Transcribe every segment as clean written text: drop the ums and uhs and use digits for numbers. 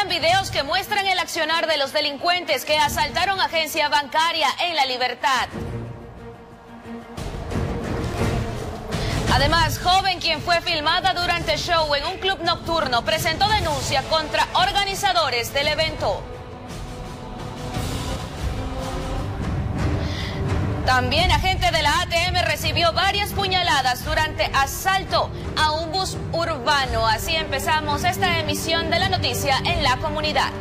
circulan videos que muestran el accionar de los delincuentes que asaltaron agencia bancaria en La Libertad. Además, joven quien fue filmada durante show en un club nocturno presentó denuncia contra organizadores del evento. También agente de la ATM recibió varias puñaladas durante asalto a un bus urbano. Así empezamos esta emisión de la noticia en la comunidad.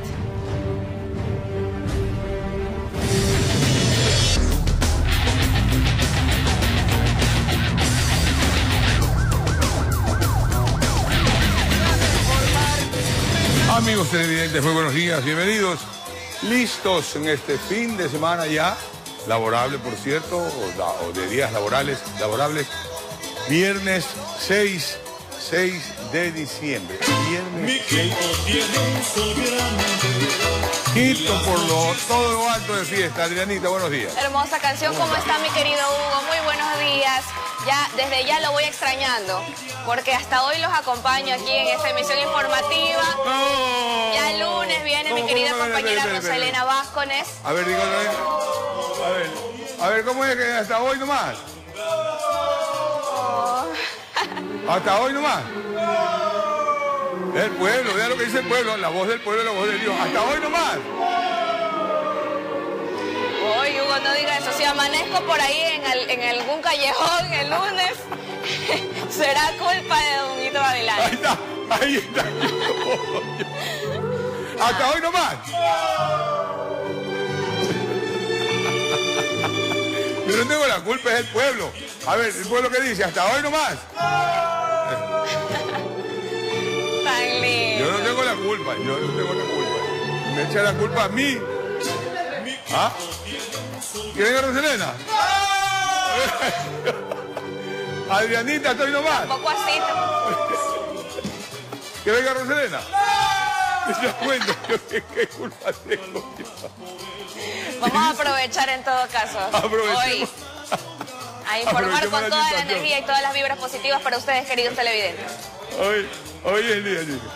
Amigos televidentes, muy buenos días, bienvenidos. Listos en este fin de semana ya, laborable por cierto, o de días laborables. Viernes 6 de diciembre. Viernes 6. Quito por todo lo alto de fiesta. Adrianita, buenos días. Hermosa canción, ¿cómo está mi querido Hugo? Muy buenos días. Ya, desde ya lo voy extrañando, porque hasta hoy los acompaño aquí en esta emisión informativa. No. Ya el lunes viene mi querida compañera Roselena Vázquez. A ver, digo, a ver, ¿cómo es que hasta hoy nomás? Hasta hoy nomás. El pueblo, vea lo que dice el pueblo, la voz del pueblo, la voz de Dios. Hasta hoy nomás. Uy, Hugo, no diga eso. Si amanezco por ahí en algún callejón el lunes, será culpa de Don Hito Babilán. Ahí está. Hasta hoy nomás. Yo no tengo la culpa, es el pueblo. A ver, el pueblo que dice, hasta hoy nomás. Tan lindo. Yo no tengo la culpa, Me echa la culpa a mí. ¿Ah? ¿Que venga Roselena? Adrianita, estoy nomás. Tampoco así. ¿Que venga Roselena? Ya cuento, ¿qué culpa tengo yo? Vamos a aprovechar en todo caso. Hoy a informar con toda la energía y todas las vibras positivas para ustedes, queridos televidentes. Hoy es el día, chicos.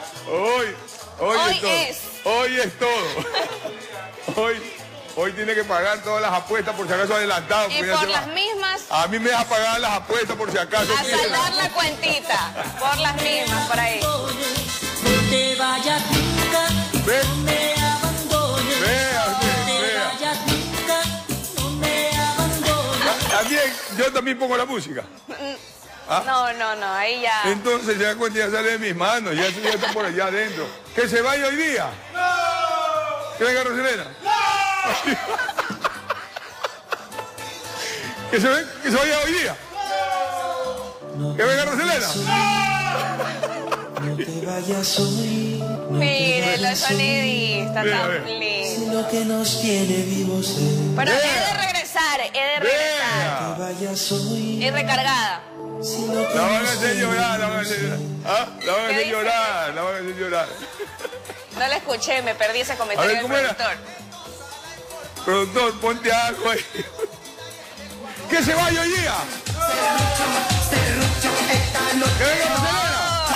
Hoy es todo. Hoy tiene que pagar todas las apuestas por si acaso adelantado. Y por las mismas. A mí me deja pagar las apuestas por si acaso. A saldar la cuentita. Por las mismas, por ahí. No te vayas nunca, no me abandones. Vea. No te vayas nunca, no me abandones. Yo también pongo la música. ¿Ah? No, ahí ya. Entonces ya cuenta ya sale de mis manos, ya está por allá adentro. ¿Que se vaya hoy día? ¡No! ¿Que venga Roselena? ¡No! ¿Que se vaya hoy día? ¡No! ¿Que venga Roselena? No te vayas hoy. Mire, los sonidistas tan lindos. Lo que nos tiene vivos. Pero he de regresar. No te vayas hoy. Y recargada. La van a hacer llorar, la van a hacer llorar. ¿Ah? La van a hacer llorar. No la escuché, me perdí ese comentario del productor. Productor, ponte algo ahí. ¡Que se vaya hoy día! ¡Que venga Roselena!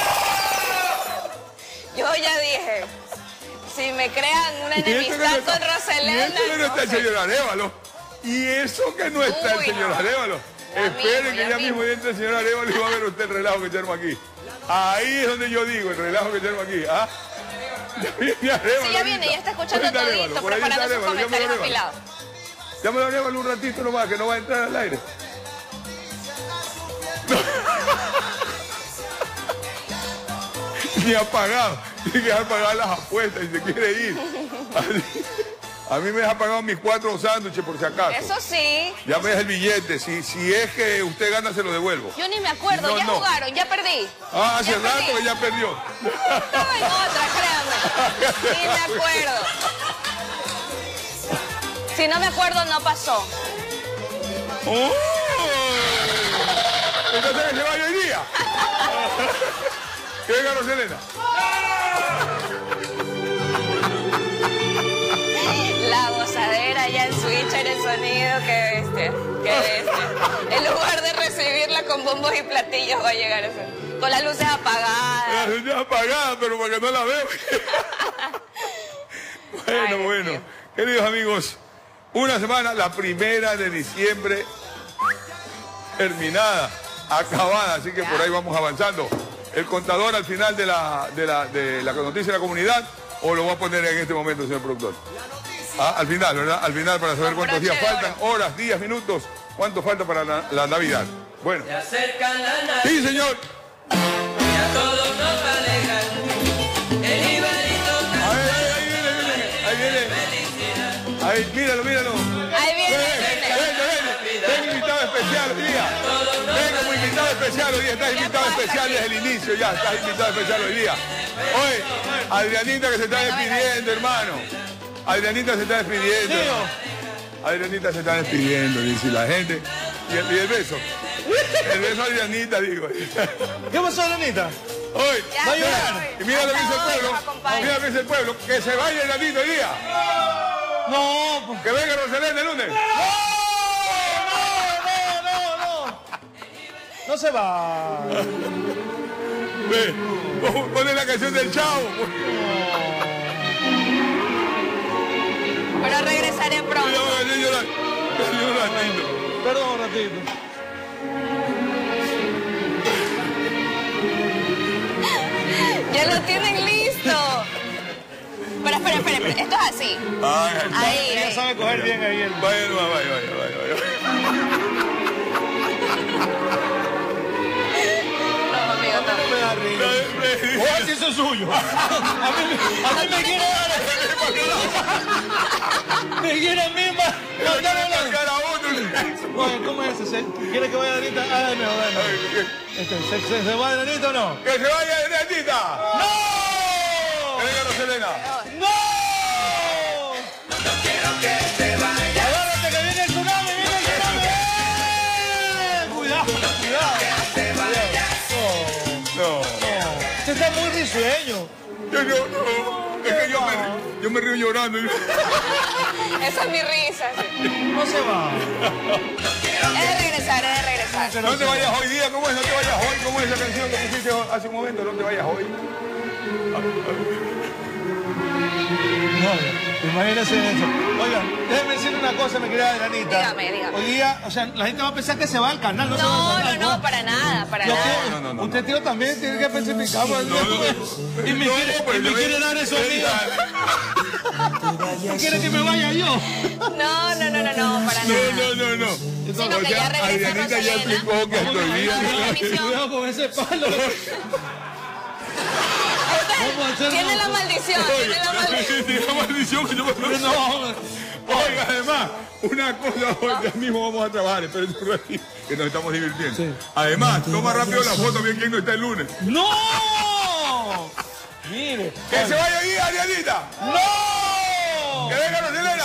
Yo ya dije, si me crean una enemistad con Roselena... Y eso que no está el señor Arévalo. Y eso que no está el señor Arévalo. Esperen que ya mismo entre el señor Arévalo y va a ver usted el relajo que echamos aquí. Ahí es donde yo digo, el relajo que echamos aquí. ¿Ah? Ya viene Arévalo. Sí, ya viene, ya está escuchando todito, preparando sus comentarios afilados. Llámalo a Arévalo un ratito nomás, que no va a entrar al aire. Ni ha pagado. Tiene que dejar pagar las apuestas y se quiere ir. A mí me deja pagado mis 4 sándwiches por si acaso. Eso sí. Ya me deja el billete. Si es que usted gana, se lo devuelvo. Yo ni me acuerdo. Ya jugaron, ya perdí. Ah, hace rato que ya perdió. Estaba en otra, créanme. Ni me acuerdo. Si no me acuerdo, no pasó. ¡Oh! Entonces que se vaya hoy día. Que venga Roselena. La gozadera ya en Switch en el sonido, qué bestia, qué bestia. En lugar de recibirla con bombos y platillos va a llegar eso. Con las luces apagadas. Las luces apagadas, pero para que no la veo. Bueno. Queridos amigos, una semana, la 1 de diciembre, terminada, acabada, así que por ahí vamos avanzando. El contador al final de la noticia de la comunidad, o lo voy a poner en este momento, señor productor. Al final, ¿verdad? Al final, para saber cuántos días faltan, horas, días, minutos, cuánto falta para la Navidad. Bueno. Se acerca la Navidad. Sí, señor. Y a todos nos alegan. El Ibarito Ahí viene. Ahí, míralo. Ahí viene. Tengo invitado especial hoy día. Tengo invitado especial hoy día. Estás invitado especial desde el inicio ya. Estás invitado especial hoy día. Oye, Adrianita que se está despidiendo, hermano. Adrianita se está despidiendo, dice la gente. Y el beso. El beso a Adrianita, digo. ¿Qué pasó, Adrianita? Hoy, va a llorar. Y mira lo que dice el pueblo. Mira lo que dice el pueblo. Que se vaya Adrianita hoy día. No, pues. Que venga Rosalén el lunes. No se va. Ve, ponle la canción del Chavo. Pero regresaré pronto. Perdón un ratito. Ya lo tienen listo. Pero espera. Esto es así. Ahí. Ella sabe coger bien ahí el... Vaya. No, amigo, No me da risa. O así eso es suyo. A mí me quiere dar... Me quiere a mí mandar a cara a uno. Oye, ¿cómo es ese? ¿Quiere que vaya Adrianita? Dame. ¿Se va Adrianita o no? ¡Que se vaya Adrianita! ¡No! ¡Que venga Roselena! ¡No! No quiero que se vaya. ¡Agárrate que viene el tsunami! ¡Cuidado! Que se vaya. No. Usted está muy risueño. No. Es que yo me río llorando. Esa es mi risa. No se va. He de regresar. No te vayas hoy día, ¿cómo es? No te vayas hoy, ¿cómo es esa canción que pusiste hace un momento? No te vayas hoy. No, imagínese eso. Oiga, déjeme decirle una cosa, mi querida Adrianita. Dígame. Hoy día, o sea, la gente va a pensar que se va al canal, no se va al canal. No, para nada. No. Usted, tío, también tiene que especificar. Y me quiere dar eso a mí. ¿Quiere que me vaya yo? No, para nada. No. Sino que ya regresa Adrianita ya Rosalena. explicó que hasta hoy día. Cuidado con ese palo. Tiene la maldición. Tiene la maldición que yo me... No. Oiga, además, una cosa, hoy ya mismo vamos a trabajar, espérense un ratito, que nos estamos divirtiendo. Sí. Además, toma rápido la foto, bien quién no está el lunes. ¡No! Mire. ¡Que se vaya ahí, Adrianita! ¡No! ¡Que venga Roselena!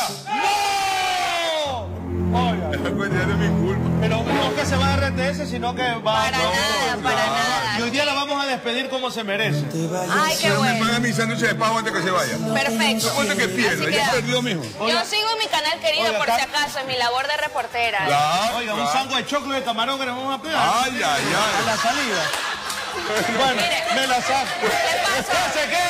¡No! Oiga. Ya no es mi culpa. Pero no que se va a RTS, sino que va... Para nada. Y hoy día la vamos a despedir como se merece. Ay, qué Pero me bueno. paga mi sándwich de pavo antes que se vaya. Perfecto. ¿Cuánto que pierda? Así Ya queda. perdió, mijo. Yo sigo en mi canal querido Oiga, por si acaso, en mi labor de reportera. Oiga, un sango de choclo de camarón que nos vamos a pegar. Ay. A la salida. Bueno, Mire. me la saco. ¿Qué pasó?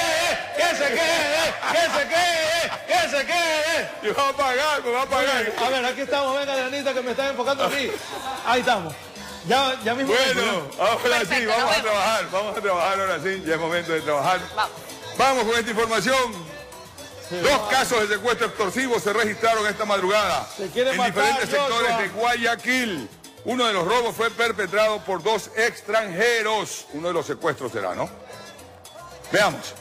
¿Qué se quede? Me va a pagar. A ver, aquí estamos, venga, Adrianita, que me están enfocando a mí. Ahí estamos. Ya mismo. Bueno, ahora sí, Perfecto, vamos nos a vemos. trabajar. Vamos a trabajar ahora sí, ya es momento de trabajar. Vamos con esta información. Dos casos de secuestro extorsivo se registraron esta madrugada Se quiere en matar, diferentes sectores Joshua. de Guayaquil. Uno de los robos fue perpetrado por 2 extranjeros. Uno de los secuestros será, ¿no? Veamos.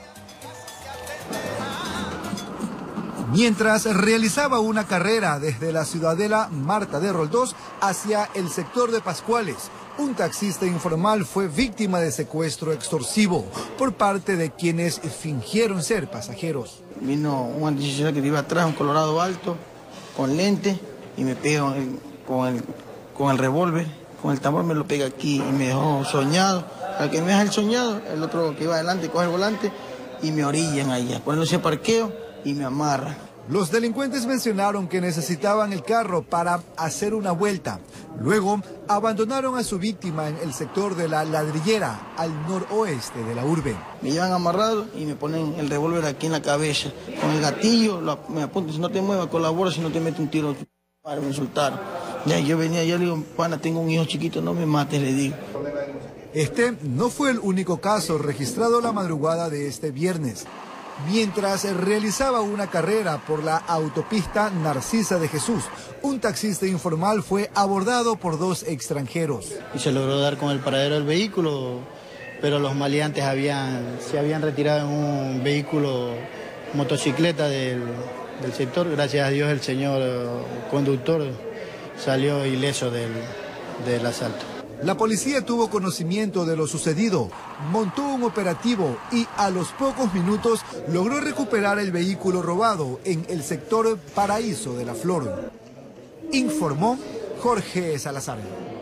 Mientras realizaba una carrera desde la ciudadela Marta de Roldós hacia el sector de Pascuales, un taxista informal fue víctima de secuestro extorsivo por parte de quienes fingieron ser pasajeros. Vino un anticiclista que iba atrás, un colorado alto, con lente, y me pega con el revólver, con el tambor me lo pega aquí y me dejó soñado. Al que me deja el soñado, el otro que iba adelante coge el volante y me orillan ahí. Ponerlo ese parqueo y me amarra. Los delincuentes mencionaron que necesitaban el carro para hacer una vuelta. Luego, abandonaron a su víctima en el sector de La Ladrillera, al noroeste de la urbe. Me llevan amarrado y me ponen el revólver aquí en la cabeza. Con el gatillo, me apuntan, si no te muevas, colabora, si no te meto un tiro. Para me insultaron. Ya, yo venía, yo le digo, pana, tengo un hijo chiquito, no me mates, le digo. Este no fue el único caso registrado la madrugada de este viernes. Mientras realizaba una carrera por la autopista Narcisa de Jesús, un taxista informal fue abordado por 2 extranjeros. Y se logró dar con el paradero del vehículo, pero los maleantes se habían retirado en un vehículo motocicleta del sector. Gracias a Dios el señor conductor salió ileso del asalto. La policía tuvo conocimiento de lo sucedido, montó un operativo y a los pocos minutos logró recuperar el vehículo robado en el sector Paraíso de la Flor. Informó Jorge Salazar.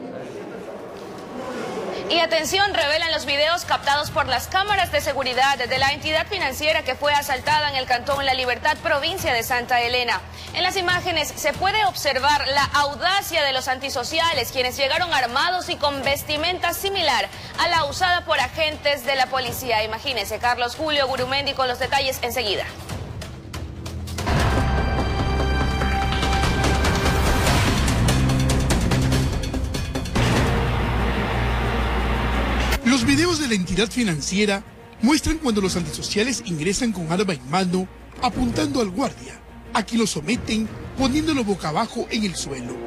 Y atención, revelan los videos captados por las cámaras de seguridad de la entidad financiera que fue asaltada en el cantón La Libertad, provincia de Santa Elena. En las imágenes se puede observar la audacia de los antisociales, quienes llegaron armados y con vestimenta similar a la usada por agentes de la policía. Imagínense, Carlos Julio Gurumendi con los detalles enseguida. Los videos de la entidad financiera muestran cuando los antisociales ingresan con arma en mano, apuntando al guardia, a quien lo someten poniéndolo boca abajo en el suelo.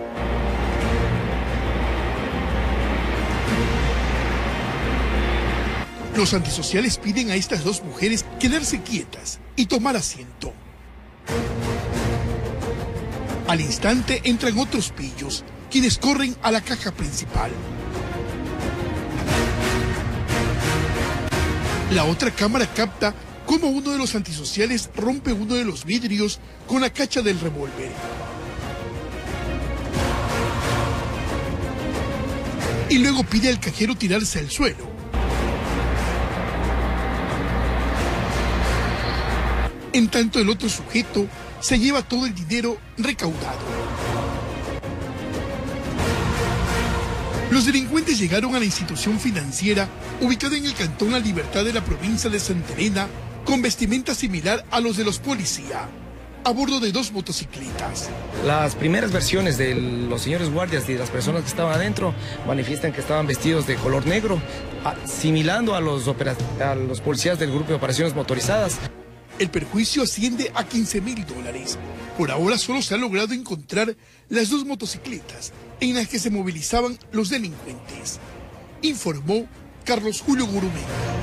Los antisociales piden a estas 2 mujeres quedarse quietas y tomar asiento. Al instante entran otros pillos, quienes corren a la caja principal. La otra cámara capta cómo uno de los antisociales rompe uno de los vidrios con la cacha del revólver. Y luego pide al cajero tirarse al suelo. En tanto el otro sujeto se lleva todo el dinero recaudado. Los delincuentes llegaron a la institución financiera ubicada en el cantón La Libertad de la provincia de Santa Elena con vestimenta similar a los de los policías, a bordo de 2 motocicletas. Las primeras versiones de los señores guardias y de las personas que estaban adentro manifiestan que estaban vestidos de color negro, asimilando a los policías del grupo de operaciones motorizadas. El perjuicio asciende a $15.000. Por ahora solo se ha logrado encontrar las 2 motocicletas en las que se movilizaban los delincuentes, informó Carlos Julio Gurumendi.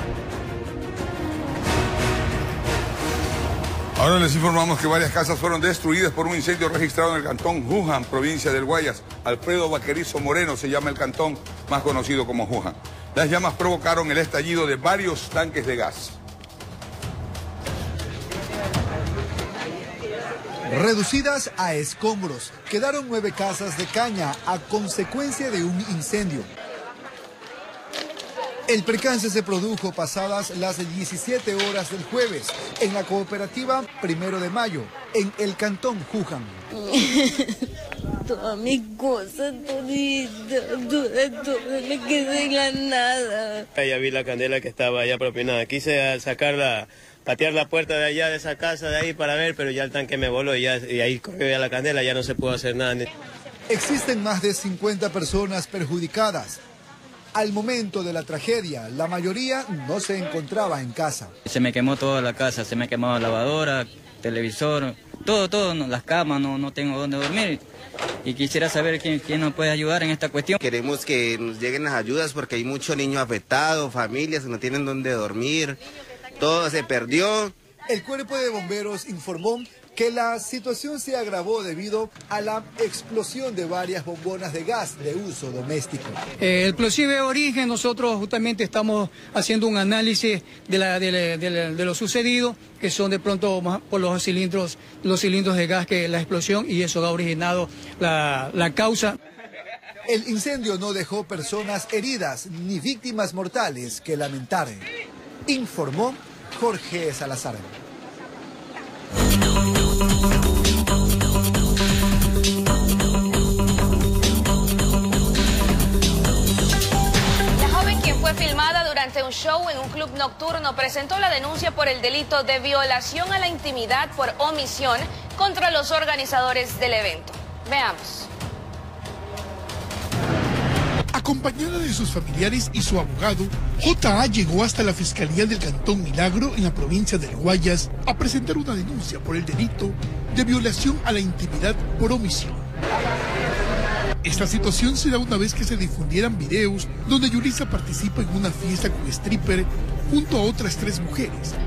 Ahora les informamos que varias casas fueron destruidas por un incendio registrado en el cantón Juján, provincia del Guayas. Alfredo Vaquerizo Moreno se llama el cantón, más conocido como Juján. Las llamas provocaron el estallido de varios tanques de gas. Reducidas a escombros, quedaron 9 casas de caña a consecuencia de un incendio. El percance se produjo pasadas las 17 horas del jueves en la cooperativa 1 de Mayo, en el cantón Juján. Todas mis cosas, todo me quedé en la nada. Ya vi la candela que estaba allá propinada. Quise sacarla, patear la puerta de allá de esa casa de ahí para ver, pero ya el tanque me voló y ahí corrió ya la candela, ya no se pudo hacer nada. Existen más de 50 personas perjudicadas. Al momento de la tragedia, la mayoría no se encontraba en casa. Se me quemó toda la casa, se me quemó la lavadora, televisor, todo, las camas, no tengo dónde dormir. Y quisiera saber quién nos puede ayudar en esta cuestión. Queremos que nos lleguen las ayudas porque hay muchos niños afectados, familias que no tienen dónde dormir, todo se perdió. El cuerpo de bomberos informó que la situación se agravó debido a la explosión de varias bombonas de gas de uso doméstico. El posible origen, nosotros justamente estamos haciendo un análisis de lo sucedido, que son de pronto por los cilindros de gas que la explosión, y eso ha originado la causa. El incendio no dejó personas heridas ni víctimas mortales que lamentar, informó Jorge Salazar. durante un show en un club nocturno presentó la denuncia por el delito de violación a la intimidad por omisión contra los organizadores del evento. Veamos. Acompañada de sus familiares y su abogado, J.A. llegó hasta la Fiscalía del Cantón Milagro en la provincia del Guayas a presentar una denuncia por el delito de violación a la intimidad por omisión. Esta situación se da una vez que se difundieran videos donde Yulisa participa en una fiesta con stripper junto a otras 3 mujeres.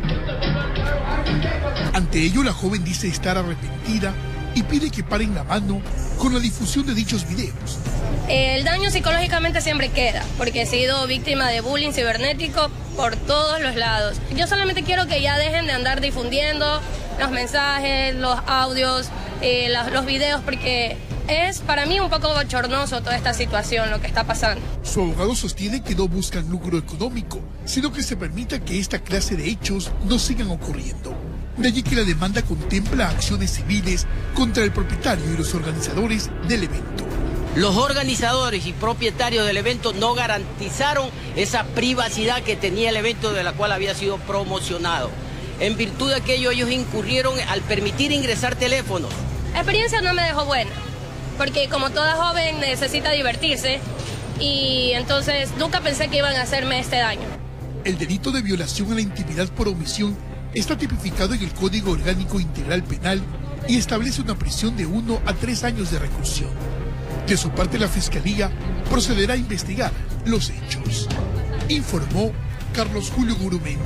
Ante ello, la joven dice estar arrepentida y pide que paren la mano con la difusión de dichos videos. El daño psicológicamente siempre queda, porque he sido víctima de bullying cibernético por todos los lados. Yo solamente quiero que ya dejen de andar difundiendo los mensajes, los audios, los videos, porque es para mí un poco bochornoso toda esta situación, lo que está pasando. Su abogado sostiene que no buscan lucro económico, sino que se permita que esta clase de hechos no sigan ocurriendo. De allí que la demanda contempla acciones civiles contra el propietario y los organizadores del evento. Los organizadores y propietarios del evento no garantizaron esa privacidad que tenía el evento de la cual había sido promocionado. En virtud de aquello, ellos incurrieron al permitir ingresar teléfonos. La experiencia no me dejó buena, porque como toda joven necesita divertirse y entonces nunca pensé que iban a hacerme este daño. El delito de violación a la intimidad por omisión está tipificado en el Código Orgánico Integral Penal y establece una prisión de 1 a 3 años de reclusión. De su parte, la Fiscalía procederá a investigar los hechos. Informó Carlos Julio Gurumén.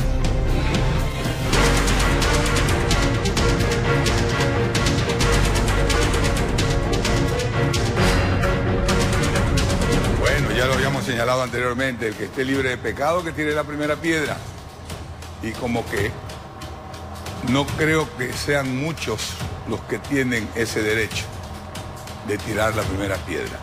Bueno, ya lo habíamos señalado anteriormente, el que esté libre de pecado que tire la primera piedra. Y como que no creo que sean muchos los que tienen ese derecho de tirar la primera piedra.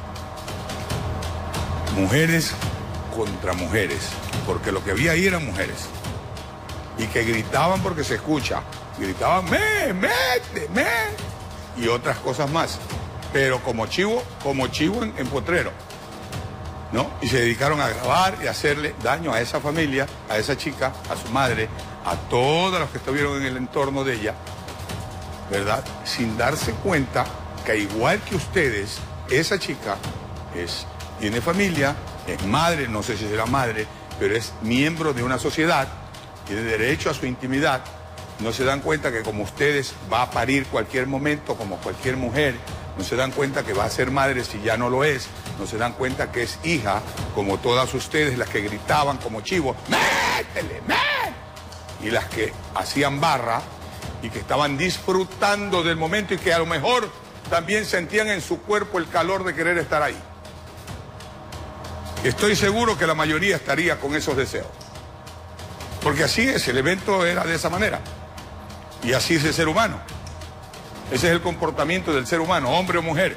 Mujeres contra mujeres, porque lo que había ahí eran mujeres. Y que gritaban porque se escucha. Gritaban, me, y otras cosas más. Pero como chivo en potrero, ¿no? Y se dedicaron a grabar y a hacerle daño a esa familia, a esa chica, a su madre, a todos los que estuvieron en el entorno de ella, ¿verdad? Sin darse cuenta que igual que ustedes, esa chica tiene familia, es madre, no sé si será madre, pero es miembro de una sociedad, tiene derecho a su intimidad. No se dan cuenta que como ustedes va a parir cualquier momento, como cualquier mujer. No se dan cuenta que va a ser madre si ya no lo es. No se dan cuenta que es hija, como todas ustedes, las que gritaban como chivos, ¡métele, y las que hacían barra y que estaban disfrutando del momento y que a lo mejor también sentían en su cuerpo el calor de querer estar ahí. Estoy seguro que la mayoría estaría con esos deseos. Porque así es, el evento era de esa manera. Y así es el ser humano. Ese es el comportamiento del ser humano, hombre o mujer.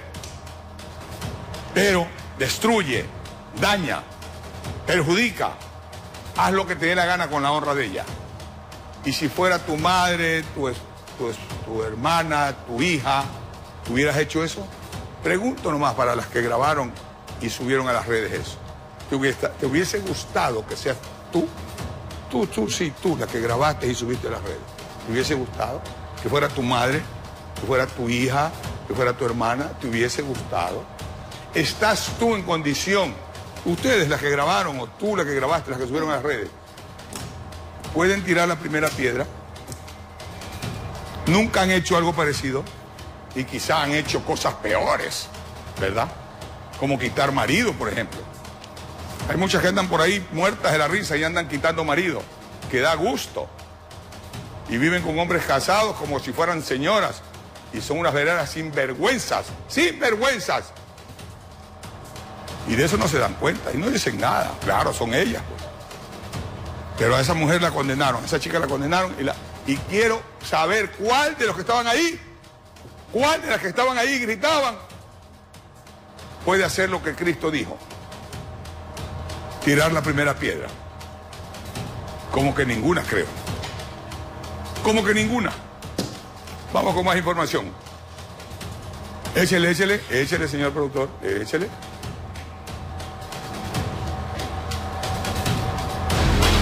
Pero destruye, daña, perjudica. Haz lo que te dé la gana con la honra de ella. Y si fuera tu madre, tu hermana, tu hija, ¿hubieras hecho eso? Pregunto nomás para las que grabaron y subieron a las redes eso. ¿Te hubiese gustado que seas tú? Tú, la que grabaste y subiste a las redes. ¿Te hubiese gustado? Que fuera tu madre, que fuera tu hija, que fuera tu hermana, ¿te hubiese gustado? ¿Estás tú en condición? Ustedes, las que grabaron, o tú, la que grabaste, las que subieron a las redes, ¿pueden tirar la primera piedra? Nunca han hecho algo parecido y quizá han hecho cosas peores, ¿verdad? Como quitar marido, por ejemplo. Hay muchas que andan por ahí muertas de la risa y andan quitando marido, que da gusto. Y viven con hombres casados como si fueran señoras. Y son unas verdaderas sinvergüenzas. ¡Sinvergüenzas! Y de eso no se dan cuenta y no dicen nada. Claro, son ellas, pues. Pero a esa mujer la condenaron, a esa chica la condenaron. Y quiero saber cuál de los que estaban ahí, cuál de las que estaban ahí gritaban, puede hacer lo que Cristo dijo. Tirar la primera piedra. Como que ninguna, creo. Como que ninguna. Vamos con más información. Échele, señor productor, échele.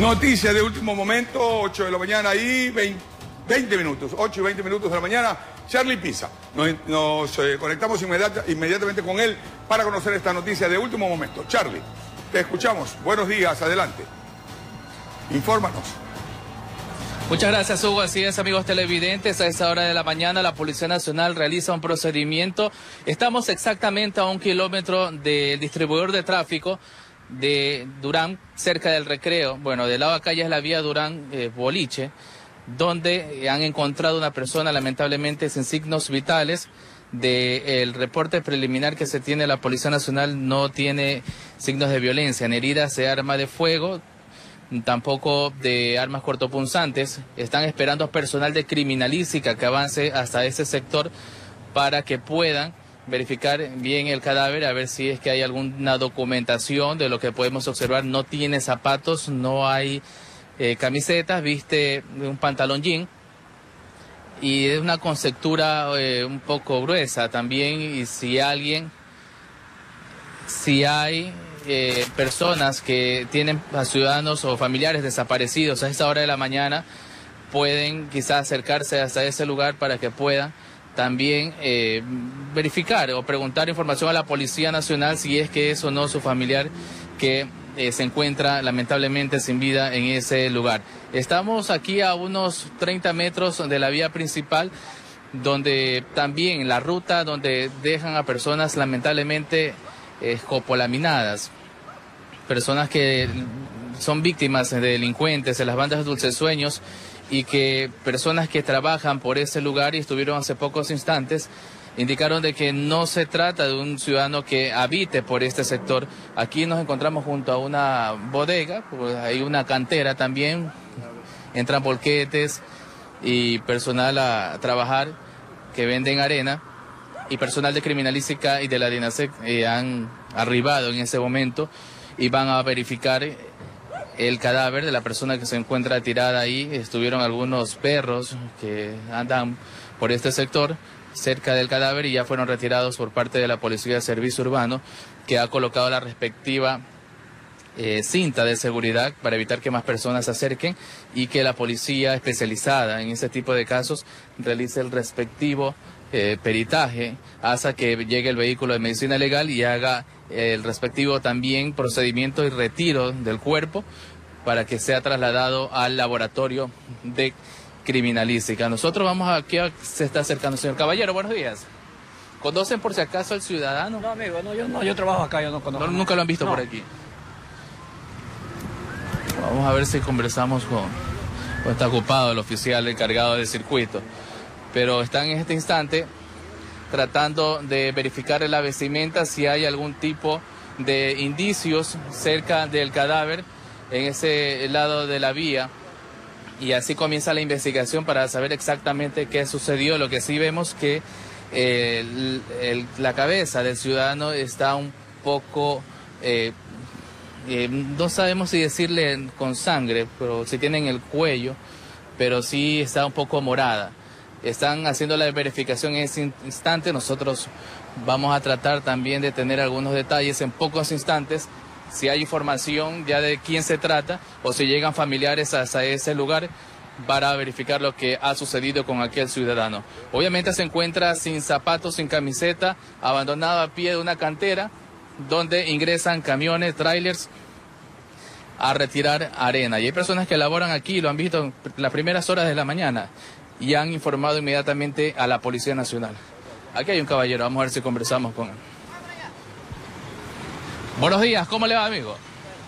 Noticias de último momento, 8 de la mañana y 20 minutos, 8 y 20 minutos de la mañana. Charlie Pisa, nos conectamos inmediatamente con él para conocer esta noticia de último momento. Charlie, te escuchamos. Buenos días, adelante. Infórmanos. Muchas gracias, Hugo. Así es, amigos televidentes, a esa hora de la mañana la Policía Nacional realiza un procedimiento. Estamos exactamente a 1 kilómetro del distribuidor de tráfico de Durán, cerca del Recreo. Bueno, del lado de acá ya es la vía Durán-Boliche, donde han encontrado una persona lamentablemente sin signos vitales. Del reporte preliminar que se tiene, la Policía Nacional no tiene signos de violencia, ni heridas de arma de fuego, tampoco de armas cortopunzantes. Están esperando personal de criminalística que avance hasta ese sector para que puedan verificar bien el cadáver, a ver si es que hay alguna documentación. De lo que podemos observar, no tiene zapatos, no hay camisetas, viste un pantalón jean y es una conceptura un poco gruesa también. Y si hay personas que tienen a ciudadanos o familiares desaparecidos a esta hora de la mañana, pueden quizás acercarse hasta ese lugar para que puedan también verificar o preguntar información a la Policía Nacional si es que es o no su familiar que se encuentra lamentablemente sin vida en ese lugar. Estamos aquí a unos 30 metros de la vía principal, donde también la ruta donde dejan a personas lamentablemente escopolaminadas, personas que son víctimas de delincuentes, de las bandas de dulcesueños, y que personas que trabajan por ese lugar y estuvieron hace pocos instantes indicaron de que no se trata de un ciudadano que habite por este sector. Aquí nos encontramos junto a una bodega, pues hay una cantera también, entran volquetes y personal a trabajar que venden arena, y personal de criminalística y de la DINASEC han arribado en ese momento y van a verificar el cadáver de la persona que se encuentra tirada ahí. Estuvieron algunos perros que andan por este sector cerca del cadáver y ya fueron retirados por parte de la Policía de Servicio Urbano, que ha colocado la respectiva cinta de seguridad para evitar que más personas se acerquen y que la policía especializada en ese tipo de casos realice el respectivo peritaje hasta que llegue el vehículo de medicina legal y haga el respectivo también procedimiento y retiro del cuerpo para que sea trasladado al laboratorio de criminalística. Nosotros vamos aquí, se está acercando. Señor Caballero, buenos días. ¿Conocen por si acaso al ciudadano? No, amigo, yo trabajo acá, yo no conozco. ¿Nunca lo han visto por aquí? Vamos a ver si conversamos con está ocupado el oficial encargado del circuito, pero están en este instante tratando de verificar en la vestimenta si hay algún tipo de indicios cerca del cadáver en ese lado de la vía, y así comienza la investigación para saber exactamente qué sucedió. Lo que sí vemos que la cabeza del ciudadano está un poco, no sabemos si decirle con sangre, pero si tiene en el cuello, pero sí está un poco morada. Están haciendo la verificación en ese instante. Nosotros vamos a tratar también de tener algunos detalles en pocos instantes, si hay información ya de quién se trata o si llegan familiares hasta ese lugar para verificar lo que ha sucedido con aquel ciudadano. Obviamente se encuentra sin zapatos, sin camiseta, abandonado a pie de una cantera donde ingresan camiones, trailers a retirar arena. Y hay personas que laboran aquí, lo han visto en las primeras horas de la mañana y han informado inmediatamente a la Policía Nacional. Aquí hay un caballero, vamos a ver si conversamos con él. Buenos días, ¿cómo le va, amigo?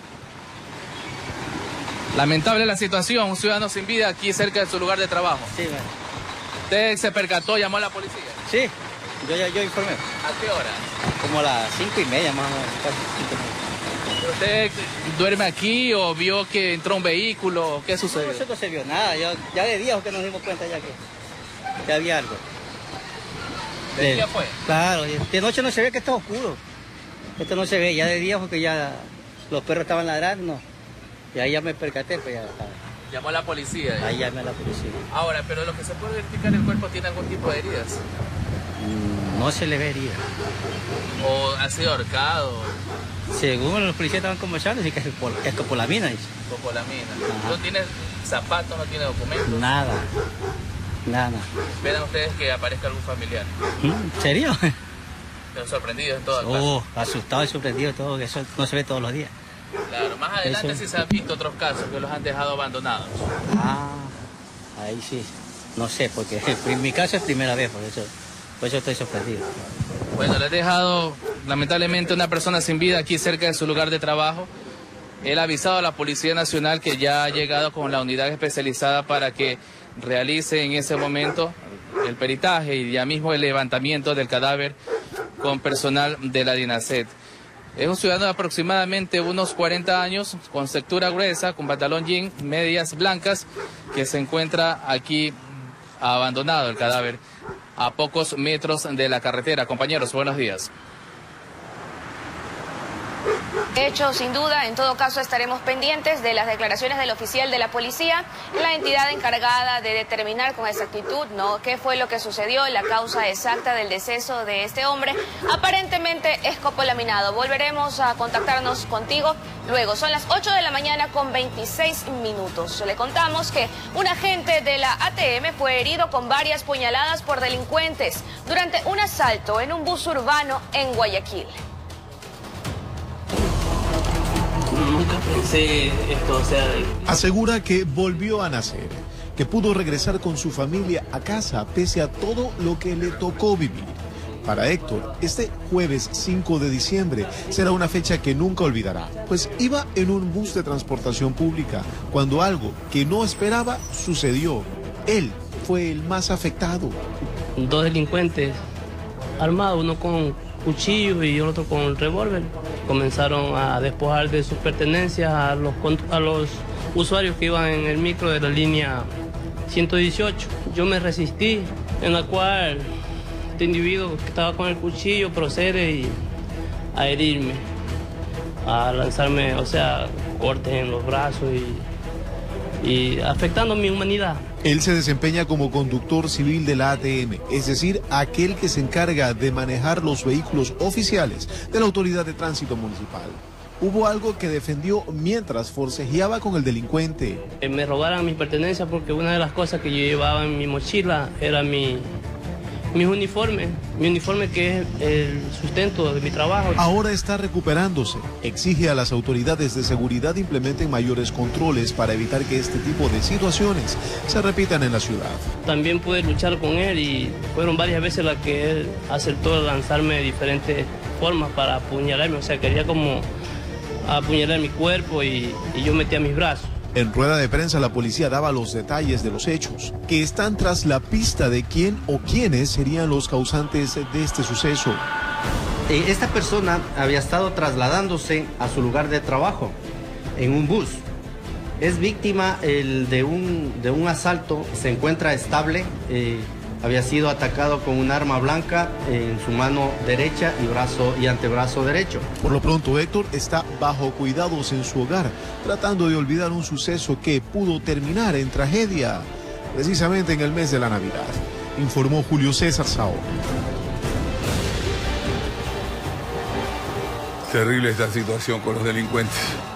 Lamentable la situación, un ciudadano sin vida aquí cerca de su lugar de trabajo. Sí, bueno. ¿Usted se percató, llamó a la policía? Sí, yo informé. ¿A qué hora? Como a las 5:30 más o menos, casi 5:30. ¿Usted duerme aquí o vio que entró un vehículo? ¿Qué sucedió? No se vio nada, ya de día que nos dimos cuenta ya que había algo. ¿De día fue? Claro, de noche no se ve, que está oscuro. Esto no se ve, ya de día porque ya los perros estaban ladrando. Y ahí ya me percaté, pues ya estaba. ¿Llamó a la policía? Ahí llamé a la policía. Ahora, pero lo que se puede verificar, ¿el cuerpo tiene algún tipo de heridas? No se le ve herida. ¿O ha sido ahorcado? Según los policías estaban conversando, sí que es escopolamina. Escopolamina. ¿No tiene zapatos, no tiene documentos? Nada. ¿Esperan ustedes que aparezca algún familiar? ¿En serio? ¿Están sorprendidos en todo el caso? Asustado y sorprendido, todo eso no se ve todos los días. Claro, más adelante sí se han visto otros casos que los han dejado abandonados. Ahí sí, no sé, porque en mi caso es primera vez, por eso estoy sorprendido. Bueno, le he dejado lamentablemente una persona sin vida aquí cerca de su lugar de trabajo. Él ha avisado a la Policía Nacional que ya ha llegado con la unidad especializada para que realice en ese momento el peritaje y ya mismo el levantamiento del cadáver con personal de la DINASET. Es un ciudadano de aproximadamente unos 40 años, con cintura gruesa, con pantalón jean, medias blancas, que se encuentra aquí abandonado el cadáver a pocos metros de la carretera. Compañeros, buenos días. Hecho, sin duda, en todo caso estaremos pendientes de las declaraciones del oficial de la policía, la entidad encargada de determinar con exactitud, ¿no?, qué fue lo que sucedió, la causa exacta del deceso de este hombre, aparentemente escopolaminado. Volveremos a contactarnos contigo luego. Son las 8 de la mañana con 26 minutos. Le contamos que un agente de la ATM fue herido con varias puñaladas por delincuentes durante un asalto en un bus urbano en Guayaquil. Nunca pensé esto, Asegura que volvió a nacer, que pudo regresar con su familia a casa pese a todo lo que le tocó vivir. Para Héctor, este jueves 5 de diciembre será una fecha que nunca olvidará, pues iba en un bus de transportación pública cuando algo que no esperaba sucedió. Él fue el más afectado. Dos delincuentes armados, uno con cuchillo y otro con revólver, comenzaron a despojar de sus pertenencias a los usuarios que iban en el micro de la línea 118. Yo me resistí, en la cual este individuo que estaba con el cuchillo procede a herirme, a lanzarme, cortes en los brazos y afectando mi humanidad. Él se desempeña como conductor civil de la ATM, es decir, aquel que se encarga de manejar los vehículos oficiales de la Autoridad de Tránsito Municipal. Hubo algo que defendió mientras forcejeaba con el delincuente. Me robaron mis pertenencias porque una de las cosas que yo llevaba en mi mochila era mi uniforme que es el sustento de mi trabajo. Ahora está recuperándose. Exige a las autoridades de seguridad implementen mayores controles para evitar que este tipo de situaciones se repitan en la ciudad. También pude luchar con él y fueron varias veces las que él acertó lanzarme de diferentes formas para apuñalarme. Quería como apuñalar mi cuerpo y yo metía mis brazos. En rueda de prensa la policía daba los detalles de los hechos, que están tras la pista de quién o quiénes serían los causantes de este suceso. Esta persona había estado trasladándose a su lugar de trabajo en un bus. Es víctima de un asalto, se encuentra estable, había sido atacado con un arma blanca en su mano derecha y antebrazo derecho. Por lo pronto, Héctor está bajo cuidados en su hogar, tratando de olvidar un suceso que pudo terminar en tragedia, precisamente en el mes de la Navidad, informó Julio César Sao. Terrible esta situación con los delincuentes.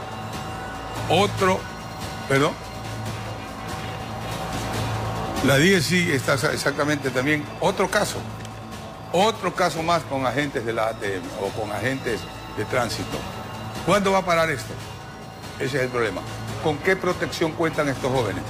La DSI está exactamente también otro caso más con agentes de la ATM o con agentes de tránsito. ¿Cuándo va a parar esto? Ese es el problema. ¿Con qué protección cuentan estos jóvenes?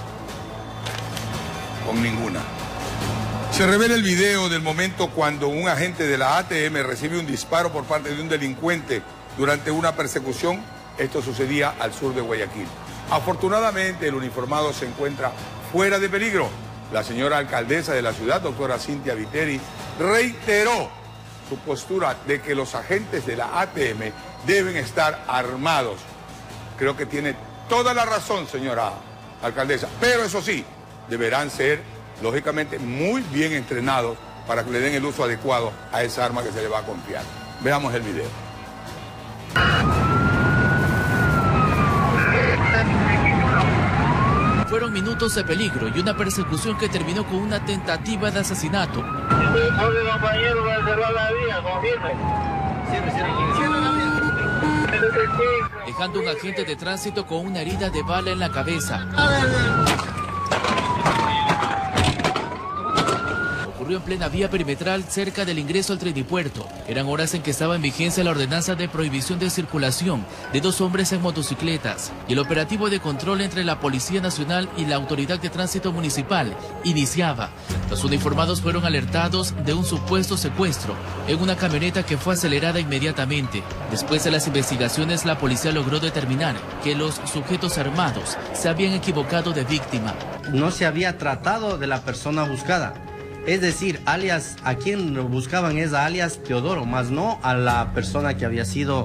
Con ninguna. Se revela el video del momento cuando un agente de la ATM recibe un disparo por parte de un delincuente durante una persecución. Esto sucedía al sur de Guayaquil. Afortunadamente, el uniformado se encuentra fuera de peligro. La señora alcaldesa de la ciudad, doctora Cintia Viteri, reiteró su postura de que los agentes de la ATM deben estar armados. Creo que tiene toda la razón, señora alcaldesa, pero eso sí, deberán ser, lógicamente, muy bien entrenados para que le den el uso adecuado a esa arma que se le va a confiar. Veamos el video. Fueron minutos de peligro y una persecución que terminó con una tentativa de asesinato. dejando un agente de tránsito con una herida de bala en la cabeza. Ocurrió en plena vía perimetral cerca del ingreso al Trinipuerto. Eran horas en que estaba en vigencia la ordenanza de prohibición de circulación de 2 hombres en motocicletas y el operativo de control entre la Policía Nacional y la Autoridad de Tránsito Municipal iniciaba. Los uniformados fueron alertados de un supuesto secuestro en una camioneta que fue acelerada inmediatamente. Después de las investigaciones, la policía logró determinar que los sujetos armados se habían equivocado de víctima. No se había tratado de la persona buscada. Es decir, alias, a quien buscaban es a alias Teodoro, más no a la persona que había sido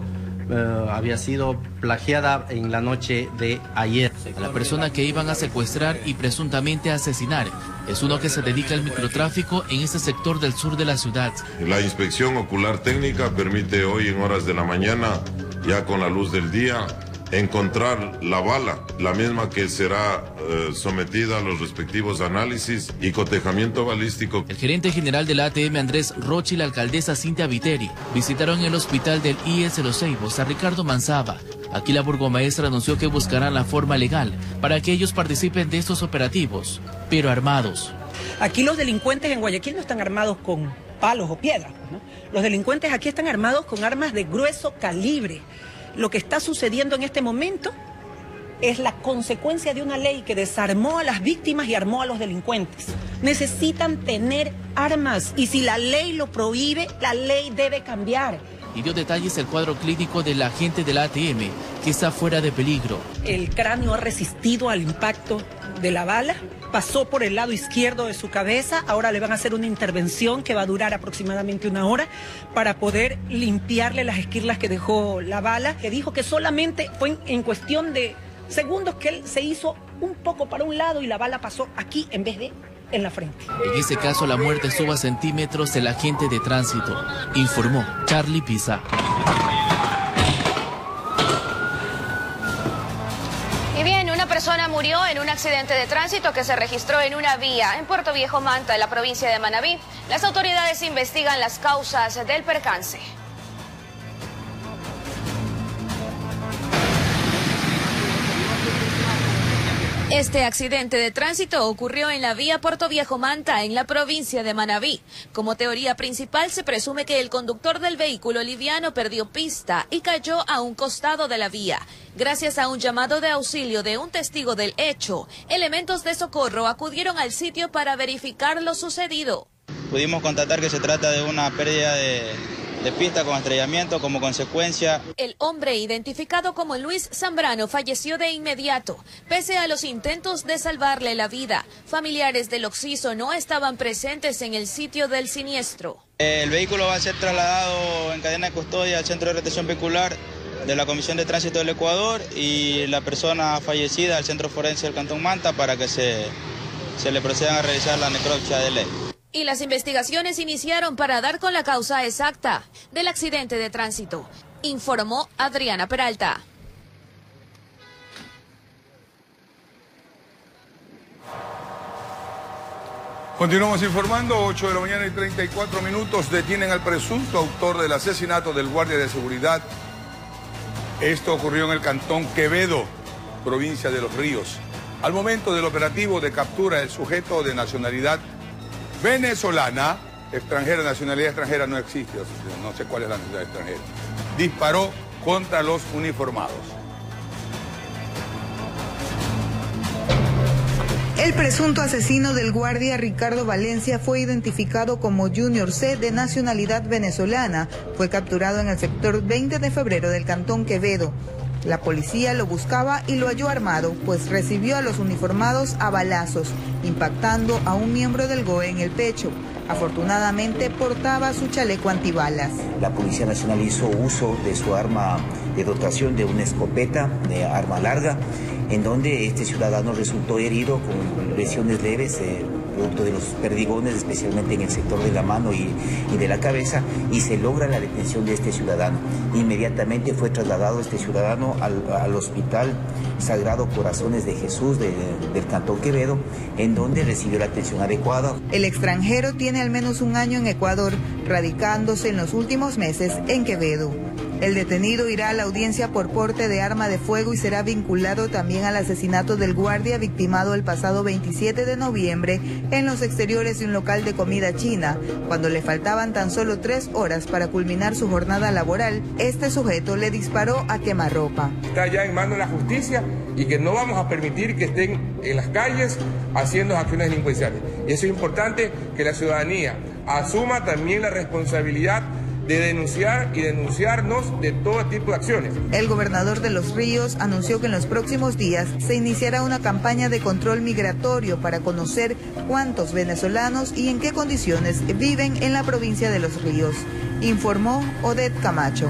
plagiada en la noche de ayer. A la persona que iban a secuestrar y presuntamente asesinar es uno que se dedica al microtráfico en este sector del sur de la ciudad. La inspección ocular técnica permite hoy en horas de la mañana, ya con la luz del día, encontrar la bala, la misma que será sometida a los respectivos análisis y cotejamiento balístico. El gerente general de la ATM, Andrés Rocha, y la alcaldesa Cintia Viteri visitaron el hospital del IES Los Ceibos a Ricardo Manzaba. Aquí la burgomaestra anunció que buscarán la forma legal para que ellos participen de estos operativos, pero armados. Aquí los delincuentes en Guayaquil no están armados con palos o piedras, ¿no? Los delincuentes aquí están armados con armas de grueso calibre. Lo que está sucediendo en este momento es la consecuencia de una ley que desarmó a las víctimas y armó a los delincuentes. Necesitan tener armas y si la ley lo prohíbe, la ley debe cambiar. Y dio detalles el cuadro clínico del agente de la ATM, que está fuera de peligro. El cráneo ha resistido al impacto de la bala, pasó por el lado izquierdo de su cabeza, ahora le van a hacer una intervención que va a durar aproximadamente 1 hora para poder limpiarle las esquirlas que dejó la bala, que dijo que solamente fue en cuestión de segundos que él se hizo un poco para un lado y la bala pasó aquí en vez de en la frente. En ese caso la muerte estuvo a centímetros del agente de tránsito, informó Charlie Pisa. Y bien, una persona murió en un accidente de tránsito que se registró en una vía en Puerto Viejo Manta, en la provincia de Manabí. Las autoridades investigan las causas del percance. Este accidente de tránsito ocurrió en la vía Puerto Viejo Manta, en la provincia de Manabí. Como teoría principal, se presume que el conductor del vehículo liviano perdió pista y cayó a un costado de la vía. Gracias a un llamado de auxilio de un testigo del hecho, elementos de socorro acudieron al sitio para verificar lo sucedido. Pudimos constatar que se trata de una pérdida de pista con estrellamiento como consecuencia. El hombre, identificado como Luis Zambrano, falleció de inmediato, pese a los intentos de salvarle la vida. Familiares del occiso no estaban presentes en el sitio del siniestro. El vehículo va a ser trasladado en cadena de custodia al Centro de Retención Vehicular de la Comisión de Tránsito del Ecuador y la persona fallecida al Centro Forense del Cantón Manta para que se le procedan a realizar la necropsia de ley. Y las investigaciones iniciaron para dar con la causa exacta del accidente de tránsito, informó Adriana Peralta. Continuamos informando, 8 de la mañana y 34 minutos, detienen al presunto autor del asesinato del guardia de seguridad. Esto ocurrió en el cantón Quevedo, provincia de Los Ríos. Al momento del operativo de captura del sujeto de nacionalidad venezolana, extranjera, nacionalidad extranjera no existe, no sé cuál es la nacionalidad extranjera, disparó contra los uniformados. El presunto asesino del guardia Ricardo Valencia fue identificado como Junior C, de nacionalidad venezolana. Fue capturado en el sector 20 de febrero del cantón Quevedo. La policía lo buscaba y lo halló armado, pues recibió a los uniformados a balazos, impactando a un miembro del GOE en el pecho. Afortunadamente portaba su chaleco antibalas. La Policía Nacional hizo uso de su arma de dotación, de una escopeta de arma larga, en donde este ciudadano resultó herido con lesiones leves, producto de los perdigones, especialmente en el sector de la mano y de la cabeza, y se logra la detención de este ciudadano. Inmediatamente fue trasladado este ciudadano al Hospital Sagrado Corazones de Jesús del Cantón Quevedo, en donde recibió la atención adecuada. El extranjero tiene al menos un año en Ecuador, radicándose en los últimos meses en Quevedo. El detenido irá a la audiencia por porte de arma de fuego y será vinculado también al asesinato del guardia victimado el pasado 27 de noviembre en los exteriores de un local de comida china. Cuando le faltaban tan solo 3 horas para culminar su jornada laboral, este sujeto le disparó a quemarropa. Está ya en manos de la justicia y que no vamos a permitir que estén en las calles haciendo acciones delincuenciales. Y eso es importante, que la ciudadanía asuma también la responsabilidad de denunciar y denunciarnos de todo tipo de acciones. El gobernador de Los Ríos anunció que en los próximos días se iniciará una campaña de control migratorio para conocer cuántos venezolanos y en qué condiciones viven en la provincia de Los Ríos, informó Odette Camacho.